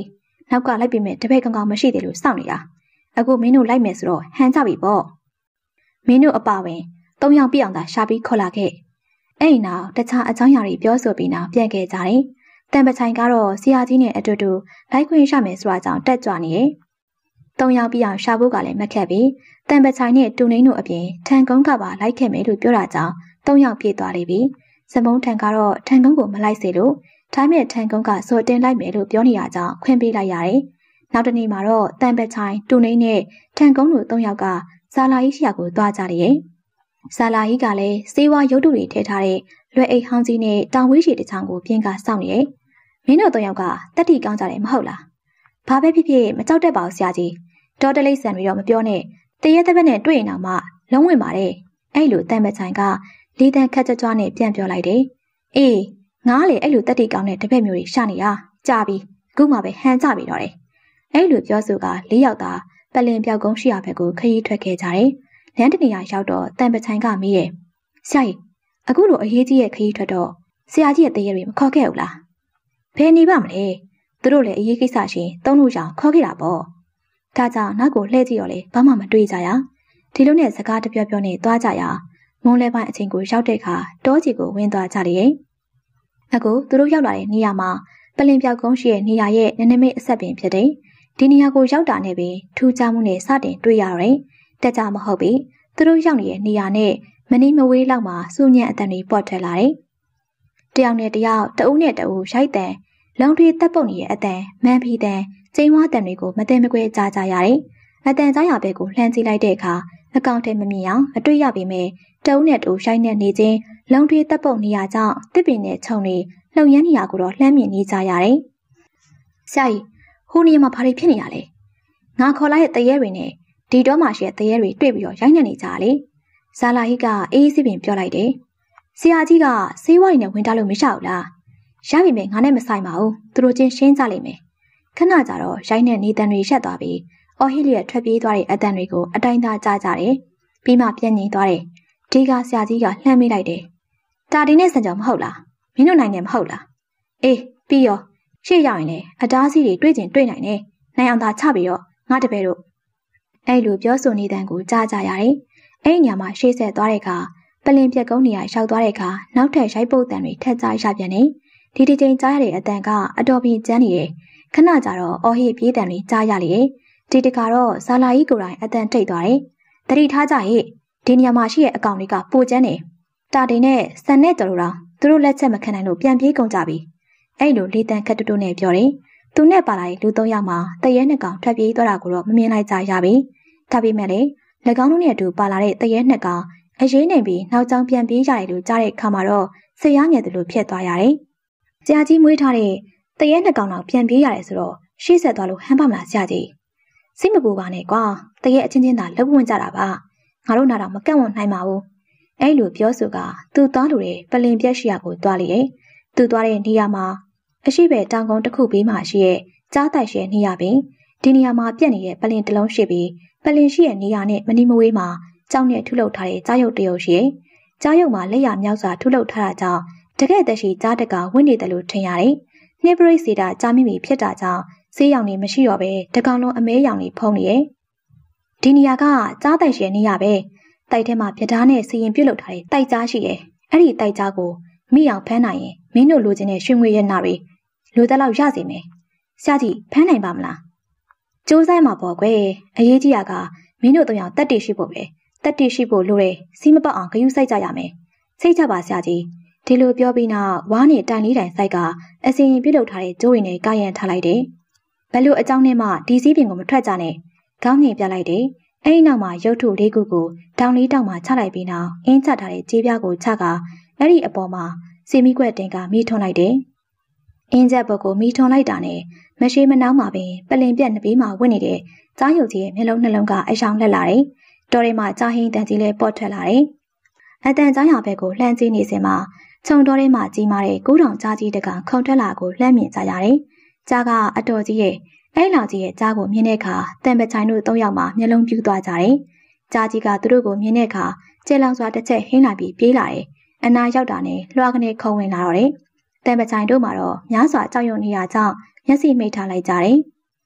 နောက်ကလိုက်ပြီးမဲ့တပည့်ကောင်ကောင်မရှိသေးလို့စောင့်နေတာအခုမင်းတို့လိုက်မယ်ဆိုတော့ဟန်ကြပြီပေါ့မင်းတို့အပါဝင်သုံးယောက်ပြအောင်သာရှာပြီးခေါ်လာခဲ့အဲ့ဒီနောက်တခြားအကြောင်းအရာတွေပြောဆိုပြီးနောက်ပြန်ခဲ့ကြတယ်တန်ပချိုင်ကတော့ဆရာကြီးနဲ့အတူတူလိုက်ခွင့်ရမယ်ဆိုတာကြောင့်တက်ကြွနေတယ်သုံးယောက်ပြအောင်ရှာဖို့ကလည်းမခက်ပြီတန်ပချိုင်နဲ့တူနေတို့အပြင်ထန်ကုန်းကပါလိုက်ခဲ့မယ်လို့ပြောတာကြောင့်သုံးယောက်ပြည့်သွားလိမ့်ပြီစမုံထန်ကတော့ထန်ကုန်းကိုမလိုက်စေလို့ထိုင်းမဲ့ထန်ကုန်းကစော်တင်လိုက်မယ်လို့ပြောနေရကြောင်းခွင့်ပေးလိုက်ရတယ်နောက်တနေ့မှာတော့တန်ပချိုင်တူနေနဲ့ထန်ကုန်းတို့သုံးယောက်ကဇာလာကြီးရှိရာကိုသွားကြတယ်ဇာလာကြီးကလည်းစေဝါရုပ်တုတွေထည့်ထားတဲ့လွယ်အိတ်ဟောင်းကြီးနဲ့တောင်ဝေးရှိတဲ့ချောင်းကိုပြင်ကစောင့်နေတယ်မင်းတို့သုံးယောက်ကတက်တီကောင်းကြတယ်မဟုတ်လားဘာပဲဖြစ်ဖြစ်မကြောက်တတ်ပါဘူးဆရာကြီးဒေါ်တလိပ်ဆန်တွေတော့မပြောနဲ့တရက်တစ်ပတ်နဲ့တွေ့ရင်တော့မှလုံးဝင်ပါတယ်အဲ့လိုတန်ပချိုင်ကလီတန်ခက်ကြွကြွနဲ့ပြန်ပြောလိုက်တယ်အေးငါလေအဲ့လိုတက်တီကောင်းတဲ့တပည့်မျိုးတွေရှာနေတာကြာပြီအခုမှပဲဟန်ကြပြီတော့တယ်အဲ့လိုပြောဆိုကလေးယောက်သားပလင်ပြောက်ကုန်းရှိရာဘက်ကိုခရီးထွက်ခဲ့ကြတယ်လမ်းတနေရာရောက်တော့တန်ပချိုင်ကမေးတယ်ဆရာကြီးအခုလိုအရေးကြီးရဲ့ခရီးထွက်တော့ဆရာကြီးရဲ့တရေတွေမခေါ်ခဲ့ဘူးလားဘယ်နေပါမလဲသူတို့လည်းအရေးကိစ္စရှင်သုံးလို့ရအောင်ခေါ်ခဲ့တာပေါ့ဒါကြောင့်နောက်ကိုလှည့်ကြည့်တော့လေဘာမှမတွေးကြရဒီလိုနဲ့စကားတပြောပြောနဲ့သွားကြရမုံလဲပိုင်းအချိန်ကိုရောက်တဲ့အခါတောကြီးကိုဝင်သွားကြတယ်အခုသူတို့ရောက်လာတဲ့နေရာမှာပလင်ပြောက်ကုန်းရှိရဲ့နေရာရဲ့နည်းနည်းမိတ်အဆက်ပင်ဖြစ်တယ်ဒီနေရာကိုရောက်တာနဲ့ပင်ထူးခြားမှုနဲ့စတင်တွေ့ရတော့တက်ကြမဟုတ်ပြီသူတို့ရောက်နေတဲ့နေရာနဲ့မနီးမဝေးလောက်မှာစူညံအတန်တွေပေါ်ထွက်လာတယ်တယောက်နဲ့တယောက်တအုပ်နဲ့တအုပ်ရိုက်တန်လုံထွေးတက်ပုတ်နေတဲ့အတန်မန်ဖီတန်ကျိန်းဝါတန်တွေကိုမတင်မကွဲကြားကြရတယ်အတန်ကြားရဘက်ကိုလှမ်းကြည့်လိုက်တဲ့အခါအကောင့်ထဲမမြင်အောင်အတွေ့ရပေမဲ့တအုပ်နဲ့တအုပ်ရိုက်နေနေချင်းလုံထွေးတက်ပုတ်နေရကြောင်းတစ်ပင်နဲ့ခြုံနေလှုပ်ရမ်းနေရကိုတော့လှမ်းမြင်နေကြရတယ်ဆရာကြီးဟိုနေရာမှာဘာတွေဖြစ်နေရလဲငါခေါ်လိုက်တဲ့တရေတွေနဲ့ဒီတော့မှရှိတဲ့တရေတွေတွေ့ပြီးတော့ရိုက်နေနေကြလေဇာလာဟိကအေးအေးဆေးပင်ပြောလိုက်တယ်ဆရာကြီးကဆေးဝါးတွေနဲ့ဝင်တာလို့မရဘူးလားရပြီမယ်ငါနဲ့မဆိုင်ပါဘူးသူတို့ချင်းရှင်းကြလိမ့်မယ်ခဏကြာတော့ရိုက်နဲ့နေတန်တွေရက်သွားပြီးအော်ဟီလီရဲ့ထွက်ပြေးသွားတဲ့အတန်တွေကိုအတိုင်းသားကြားကြတယ်ပြီးမှပြန်ငြိမ်သွားတယ်ဒီကဆရာကြီးကလှမ်းမိလိုက်တယ်တာဒီနဲ့စံကြောင်မဟုတ်လားမင်းတို့နိုင်တယ်မဟုတ်လားအေးပြီးရောရှေ့ရောက်ရင်လည်းအတားစီးတွေတွေ့ကျင်တွေ့နိုင်တယ်နိုင်အောင်သာချပြီးတော့ငါတပည့်တို့အဲ့လိုပြောဆိုနေတဲ့ကိုကြားကြရတယ်အဲ့ဒီညမှာရှေ့ဆက်သွားတဲ့အခါပလင်ပြက်ကုန်းနေရာရောက်သွားတဲ့အခါနောက်ထပ်ရိုက်ပုတ်တန်တွေထက်ကြားရပြန်နေဒီဒီချိန်ကြားရတဲ့အတန်ကအတော်ပြင်းကျန်းနေတယ်ခဏကြာတော့အော်ဟစ်ပြေးတန်တွေကြားရလေဒီတကတော့ဇာလာကြီးကိုယ်တိုင်အတန်တိတ်သွားတယ်တတိထားကြဟိဒီနေရာမှာရှိတဲ့အကောင်တွေကပိုကျန်းနေတာတင်နဲ့စံနဲ့တော်တော်သူတို့လက်ချက်မခံနိုင်လို့ပြန်ပြေးကုန်ကြပြီအဲ့လိုလေးတန်ခက်တူတူနဲ့ပြောတယ်သူနဲ့ပါလာတဲ့လူသုံးယောက်မှာတရဲနှစ်ကောင်ထွက်ပြေးသွားတာကိုတော့မမြင်လိုက်ကြရပြီဒါပေမဲ့လေ၎င်းတို့နဲ့အတူပါလာတဲ့တရဲနှစ်ကောင်အရေးနေပြီးနောက်ကျောင်းပြန်ပြေးကြတယ်လို့ကြားတဲ့အခါမှာတော့ဆရာငယ်သူလိုဖြစ်သွားရတယ်ဆရာကြီးမွေးထားတဲ့တရဲနှစ်ကောင်တော့ပြန်ပြေးရတယ်ဆိုတော့ရှေ့ဆက်သွားလို့ဟမ်းပါမလားဆရာကြီးစိတ်မပူပါနဲ့ကွာတရဲအချင်းချင်းသာလှုပ်ဝင်ကြတာပါငါတို့နာတော့မကန့်ဝန်းနိုင်ပါဘူးအဲ့လိုပြောဆိုကသူသွားလို့တဲ့ပလင်ပြက်ရှိရာကိုသွားလေတယ်သူသွားတဲ့နေရာမှာအရှိပဲတောင်ကုန်းတစ်ခုဘေးမှာရှိရဲ့ကြားတိုက်ရှိရဲ့နေရာပင်ဒီနေရာမှာပြက်နေတဲ့ပလင်တစ်လုံးရှိပြီးပလင်ရှိရဲ့နေရာနဲ့မနီမဝေးမှာကြောက်နဲ့ထုလုပ်ထားတဲ့ကြားရုပ်တရုပ်ရှိရဲ့ကြားရုပ်မှာလက်ရမြောက်စွာထုလုပ်ထားတာကြောင့်တကယ့်တရှိကြားတက်ကဝင့်နေတယ်လို့ထင်ရတယ်နှိပရိတ်စီတာကြားမိမိဖြစ်တာကြောင့်ဆေးရောင်တွေမရှိတော့ပဲတကောင်လုံးအမဲရောင်တွေဖုံးနေရဲ့ဒီနေရာကကြားတိုက်ရှိရဲ့နေရာပဲတိုက်ထဲမှာပြဓာနဲ့စီရင်ပြုတ်လုပ်ထားတဲ့တိုက်ကြားရှိရဲ့အဲ့ဒီတိုက်ကြားကိုမိအောင်ဖမ်းနိုင်ရင်မင်းတို့လိုချင်တဲ့ရွှေငွေရနာတွေလိုတဲ့လောက်ရစေမယ်ဆရာကြီးဖမ်းနိုင်ပါမလားစူးစမ်းမှာပေါ့ကွယ်အရေးကြီးတာကမင်းတို့တို့အောင်တက်တည်ရှိဖို့ပဲတက်တည်ရှိဖို့လိုတယ်စီးမပေါက်အောင်ဂယုစိုက်ကြရမယ်စိတ်ချပါဆရာကြီးဒီလိုပြောပြီးနောက်ဝါးနဲ့တိုင်လေးတိုင်စိုက်ကအစင်ရင်ပြုတ်လုပ်ထားတဲ့ကျိုးရည်နဲ့ကာယံထားလိုက်တယ်ဘယ်လိုအကြောင်းနဲ့မှဒီစည်းပင်ကိုမထွက်ကြနဲ့ခေါင်းငင်ပြလိုက်တယ်အဲ့ဒီနောက်မှာရုပ်ထုလေးခုကိုတောင်လေးတောင်မှာချလိုက်ပြီးနောက်အင်းချထားတဲ့ကြေးပြားကိုချကအဲ့ဒီအပေါ်မှာစီမီကွက်တင်ကမိထွန်းလိုက်တယ်အင်းချက်ဘက်ကိုမိထွန်းလိုက်တာနဲ့မရှိမနှောင်းမှာပင်ပလင်ပြက်နှစ်ပြီးမှဝင့်နေတဲ့ကြားရုပ်ကြီးရဲ့မျက်လုံးနှလုံးကအယောင်လက်လာတယ်တော်ထဲမှာကြားဟင်းတန်ကြီးလဲပေါ်ထွက်လာတယ်အတန်ကြားရဘက်ကိုလှမ်းကြည့်နေစဉ်မှာခြုံတော်ထဲမှာကြီးမားတဲ့ကူးတောင်ကြားကြီးတကခုံထွက်လာကိုလှမ်းမြင်ကြရတယ်ကြားကအတော်ကြီးရဲ့အဲ့လောက်ကြီးရဲ့ကြားကိုမြင်တဲ့အခါတန်ပချိုင်တို့သုံးယောက်မှမျက်လုံးပြူးသွားကြတယ်ကြားကြီးကသူတို့ကိုမြင်တဲ့အခါကျဲလောင်စွာတစ်ချက်ဟင်းလာပြီးပြေးလာတယ်အနာရောက်တာနဲ့လွှာကနေခုံဝင်လာတော့တယ်တန်ပချိုင်တို့မှာတော့များစွာကြောက်ရွံ့နေရကြောင်းမျက်စိမိတ်ထားလိုက်ကြတယ်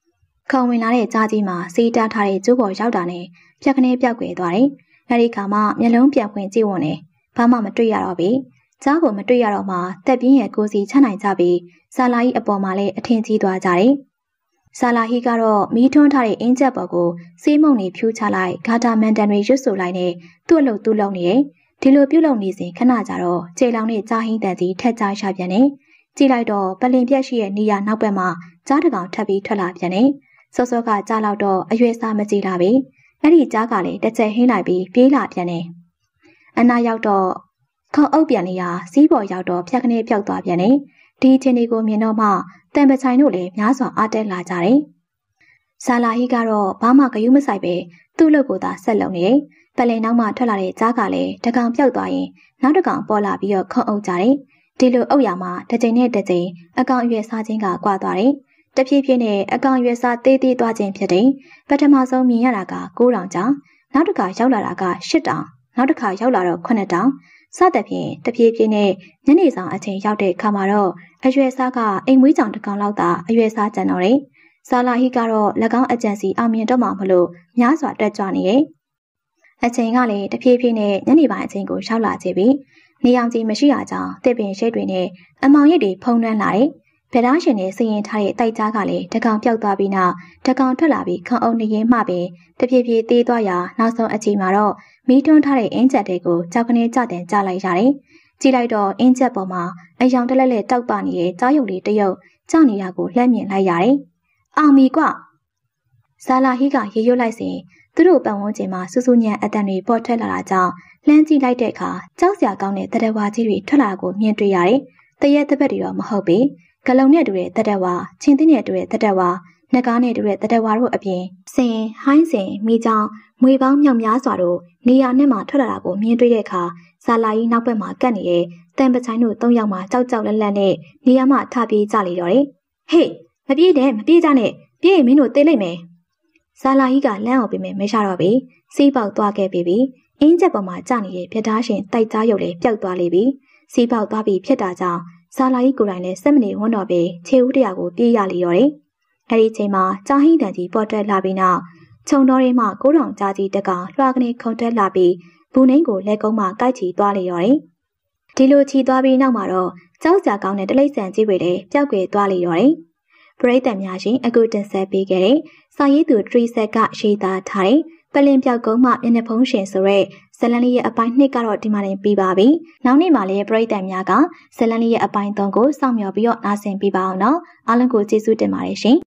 ခေါင်ဝင်လာတဲ့ကြားကြီးမှာစီးတားထားတဲ့ကျိုးပေါ်ရောက်တာနဲ့ဖြတ်ခနဲပြောက်ကွယ်သွားတယ်။အဲဒီခါမှမျက်လုံးပြန်ဖွင့်ကြည့်ဝင်တယ်။ဘာမှမတွေ့ရတော့ဘူး။ကြားကိုမတွေ့ရတော့မှတက်ပြင်းရဲ့ကိုစီချနိုင်ကြပြီးဆာလာဟီအပေါ်မှာလည်းအထင်ကြီးသွားကြတယ်။ဆာလာဟီကတော့မီးထွန်းထားတဲ့အင်းချက်ပေါ်ကိုစေးမုံနေဖြူးချလိုက်ဂါတာမန်တန်တွေရွတ်ဆိုလိုက်နဲ့သူ့အလုပ်သူ့လုပ်နေတယ်။ဒီလိုပြုတ်လုပ်နေစဉ်ခဏကြာတော့ကျေလောင်နဲ့ကြားဟင်းတန်ကြီးထက်ကြားရှာပြန်တယ်။ကြည့်လိုက်တော့ပလင်ပြက်ရှိရဲ့နေရာနောက်ဘက်မှာကြားတကောင်ထပ်ပြီးထွက်လာပြန်တယ်။စောစောကကြားလောက်တော့အရွယ်စားမကြည့်လာပြီ။အဲ့ဒီကြားကလည်းတစ်ချက်ဟင်းလိုက်ပြီးပြေးလာပြန်တယ်။အနာရောက်တော့ခေါအုပ်ပြန်နေရစီးပေါ်ရောက်တော့ဖြတ်ခနဲပြောက်သွားပြန်တယ်။ဒီချင်းတွေကိုမြင်တော့မှတန်ပချိုင်တို့လည်းများစွာအားတက်လာကြတယ်။ဆာလာဟီကတော့ဘာမှဂယုမဆိုင်ပဲသူ့လုပ်ကိုသာဆက်လုပ်နေတယ်။ပလင်နောက်မှထွက်လာတဲ့ကြားကလည်းတကောင်ပြောက်သွားရင်နောက်တကောင်ပေါ်လာပြီးတော့ခေါအုပ်ကြတယ်။ဒီလိုအုပ်ရမှာတစ်ချိန်နဲ့တစ်ချိန်အကောင်အရွယ်စားခြင်းကကွာသွားတယ်။တဖြည်းဖြည်းနဲ့အကောင်ရွယ်စားသေးသေးသွားခြင်းဖြစ်တယ်။ပထမဆုံးမြင်ရတာကကိုးတောင်ကျောင်းနောက်တစ်ခါရောက်လာတာကရှစ်တောင်နောက်တစ်ခါရောက်လာတော့ခုနှစ်တောင်စသဖြင့်တဖြည်းဖြည်းနဲ့ညနေဆောင်အချိန်ရောက်တဲ့ခါမှာတော့အရွယ်စားကအိမ်မွေးကြောင်တစ်ကောင်လောက်သာအရွယ်စားကျန်တော့တယ်။ဆာလာဟီကတော့၎င်းအကြံစီအောင်မြင်တော့မှမလို့များစွာတက်ကြွနေရဲ့။အချိန်ကလည်းတဖြည်းဖြည်းနဲ့ညနေပိုင်းအချိန်ကိုရောက်လာကြပြီ။နေအောင်ကြီးမရှိတာကြောင့်တစ်ပင်ရှိတ်တွေနဲ့အမောင်ရစ်တွေဖုံးလွှမ်းလာတယ်။ဗဒါရှင်နဲ့စရင်ထားတဲ့တိုက်ကြားကလည်းတကောင်ပြောက်သွားပြီးနောက်တကောင်ထွက်လာပြီးခေါင်းအုပ်နေရင်မှပဲတဖြည်းဖြည်းသေးသွားရာနောက်ဆုံးအချိန်မှာတော့မီးထွန်းထားတဲ့အင်းချက်တွေကိုကြောက်ကနေကြတဲ့ကြားလိုက်ရတယ်။ကြည့်လိုက်တော့အင်းချက်ပေါ်မှာအယောင်တလက်လက်တောက်ပနေတဲ့ကြားရုပ်လေးတရုပ်ကြောက်နေတာကိုလှမ်းမြင်လိုက်ရတယ်။အောင်မီကွဆာလာဟီကရေရွတ်လိုက်စဉ်သူတို့ပတ်ဝန်းကျင်မှာစူးစူးညံအတန်တွေပေါ်ထွက်လာတာကြောင့်လှမ်းကြည့်လိုက်တဲ့အခါကြောက်စရာကောင်းတဲ့တရဝါကြီးတွေထွက်လာကိုမြင်တွေ့ရတယ်။တရက်တစ်ပတ်တွေတော့မဟုတ်ပေ။ဂလုံနဲ့တူတဲ့တတဝါချင်းတင်းနဲ့တူတဲ့တတဝါနှကားနဲ့တူတဲ့တတဝါတို့အပြင်စင်ဟိုင်းစင်မိချောင်းမွေပေါင်းမြောက်များစွာတို့နေရာနဲ့မှထွက်လာတာကိုမြင်တွေ့တဲ့အခါဇာလာကြီးနောက်ဘက်မှာကပ်နေတဲ့တန်ပချိုင်းတို့သုံးယောက်မှကြောက်ကြောက်လန့်လန့်နဲ့နေရာမှထပြေးကြလေတော့တယ်။ဟေးမပြေးနဲ့မပြေးကြနဲ့ပြေးရင်မင်းတို့သေလိမ့်မယ်။ဇာလာကြီးကလန့်အောင်ပြင်မဲ့မရတော့ပြီ။စီးပေါက်သွားခဲ့ပြီ။အင်းချက်ပေါ်မှာကျနေတဲ့ပြသားရှင်တိုက်သားရုပ်လေးပျောက်သွားလေပြီ။စီးပေါက်သွားပြီဖြစ်တာကြောင့်ဆာလာကြီးကိုယ်တိုင်လည်းစက်မနေဝန်းတော့ပဲခြေဦးတရာကိုပြေးရလေတော့တယ်။အဲဒီချိန်မှာကြားဟင်းတန်ကြီးပေါ်တက်လာပြီးနောက်ခြုံတော်ထဲမှာကိုးတောင်ကြားကြီးတက်ကောင်လွှာကနေခုန်တက်လာပြီးဘူးနှင်းကိုလက်ကုန်းမှကိုက်ချီသွားလေတော့တယ်။ဒီလိုချီသွားပြီးနောက်မှာတော့ကြောက်ကြကောင်းတဲ့တလိမ့်ဆန်ကြီးတွေလည်းပျောက်ကွယ်သွားလေတော့တယ်။ပရိသတ်များရှင်အခုတင်ဆက်ပေးခဲ့တဲ့စာရေးသူထရီဆက်ကရေးသားထားတဲ့ပလင်ပြောက်ကုန်းမှမျက်နှာဖုံးရှင်ဆိုတဲ့ဇလန်လေးရဲ့အပိုင်းနှစ်ကတော့ဒီမှာတင်ပြီးပါပြီ။နောက်နေ့မှာလည်းပရိသတ်များကဇလန်လေးရဲ့အပိုင်းသုံးကိုစောင့်မျှော်ပြီးတော့နားဆင်ပေးပါအောင်နော်။အားလုံးကိုကျေးဇူးတင်ပါတယ်ရှင်။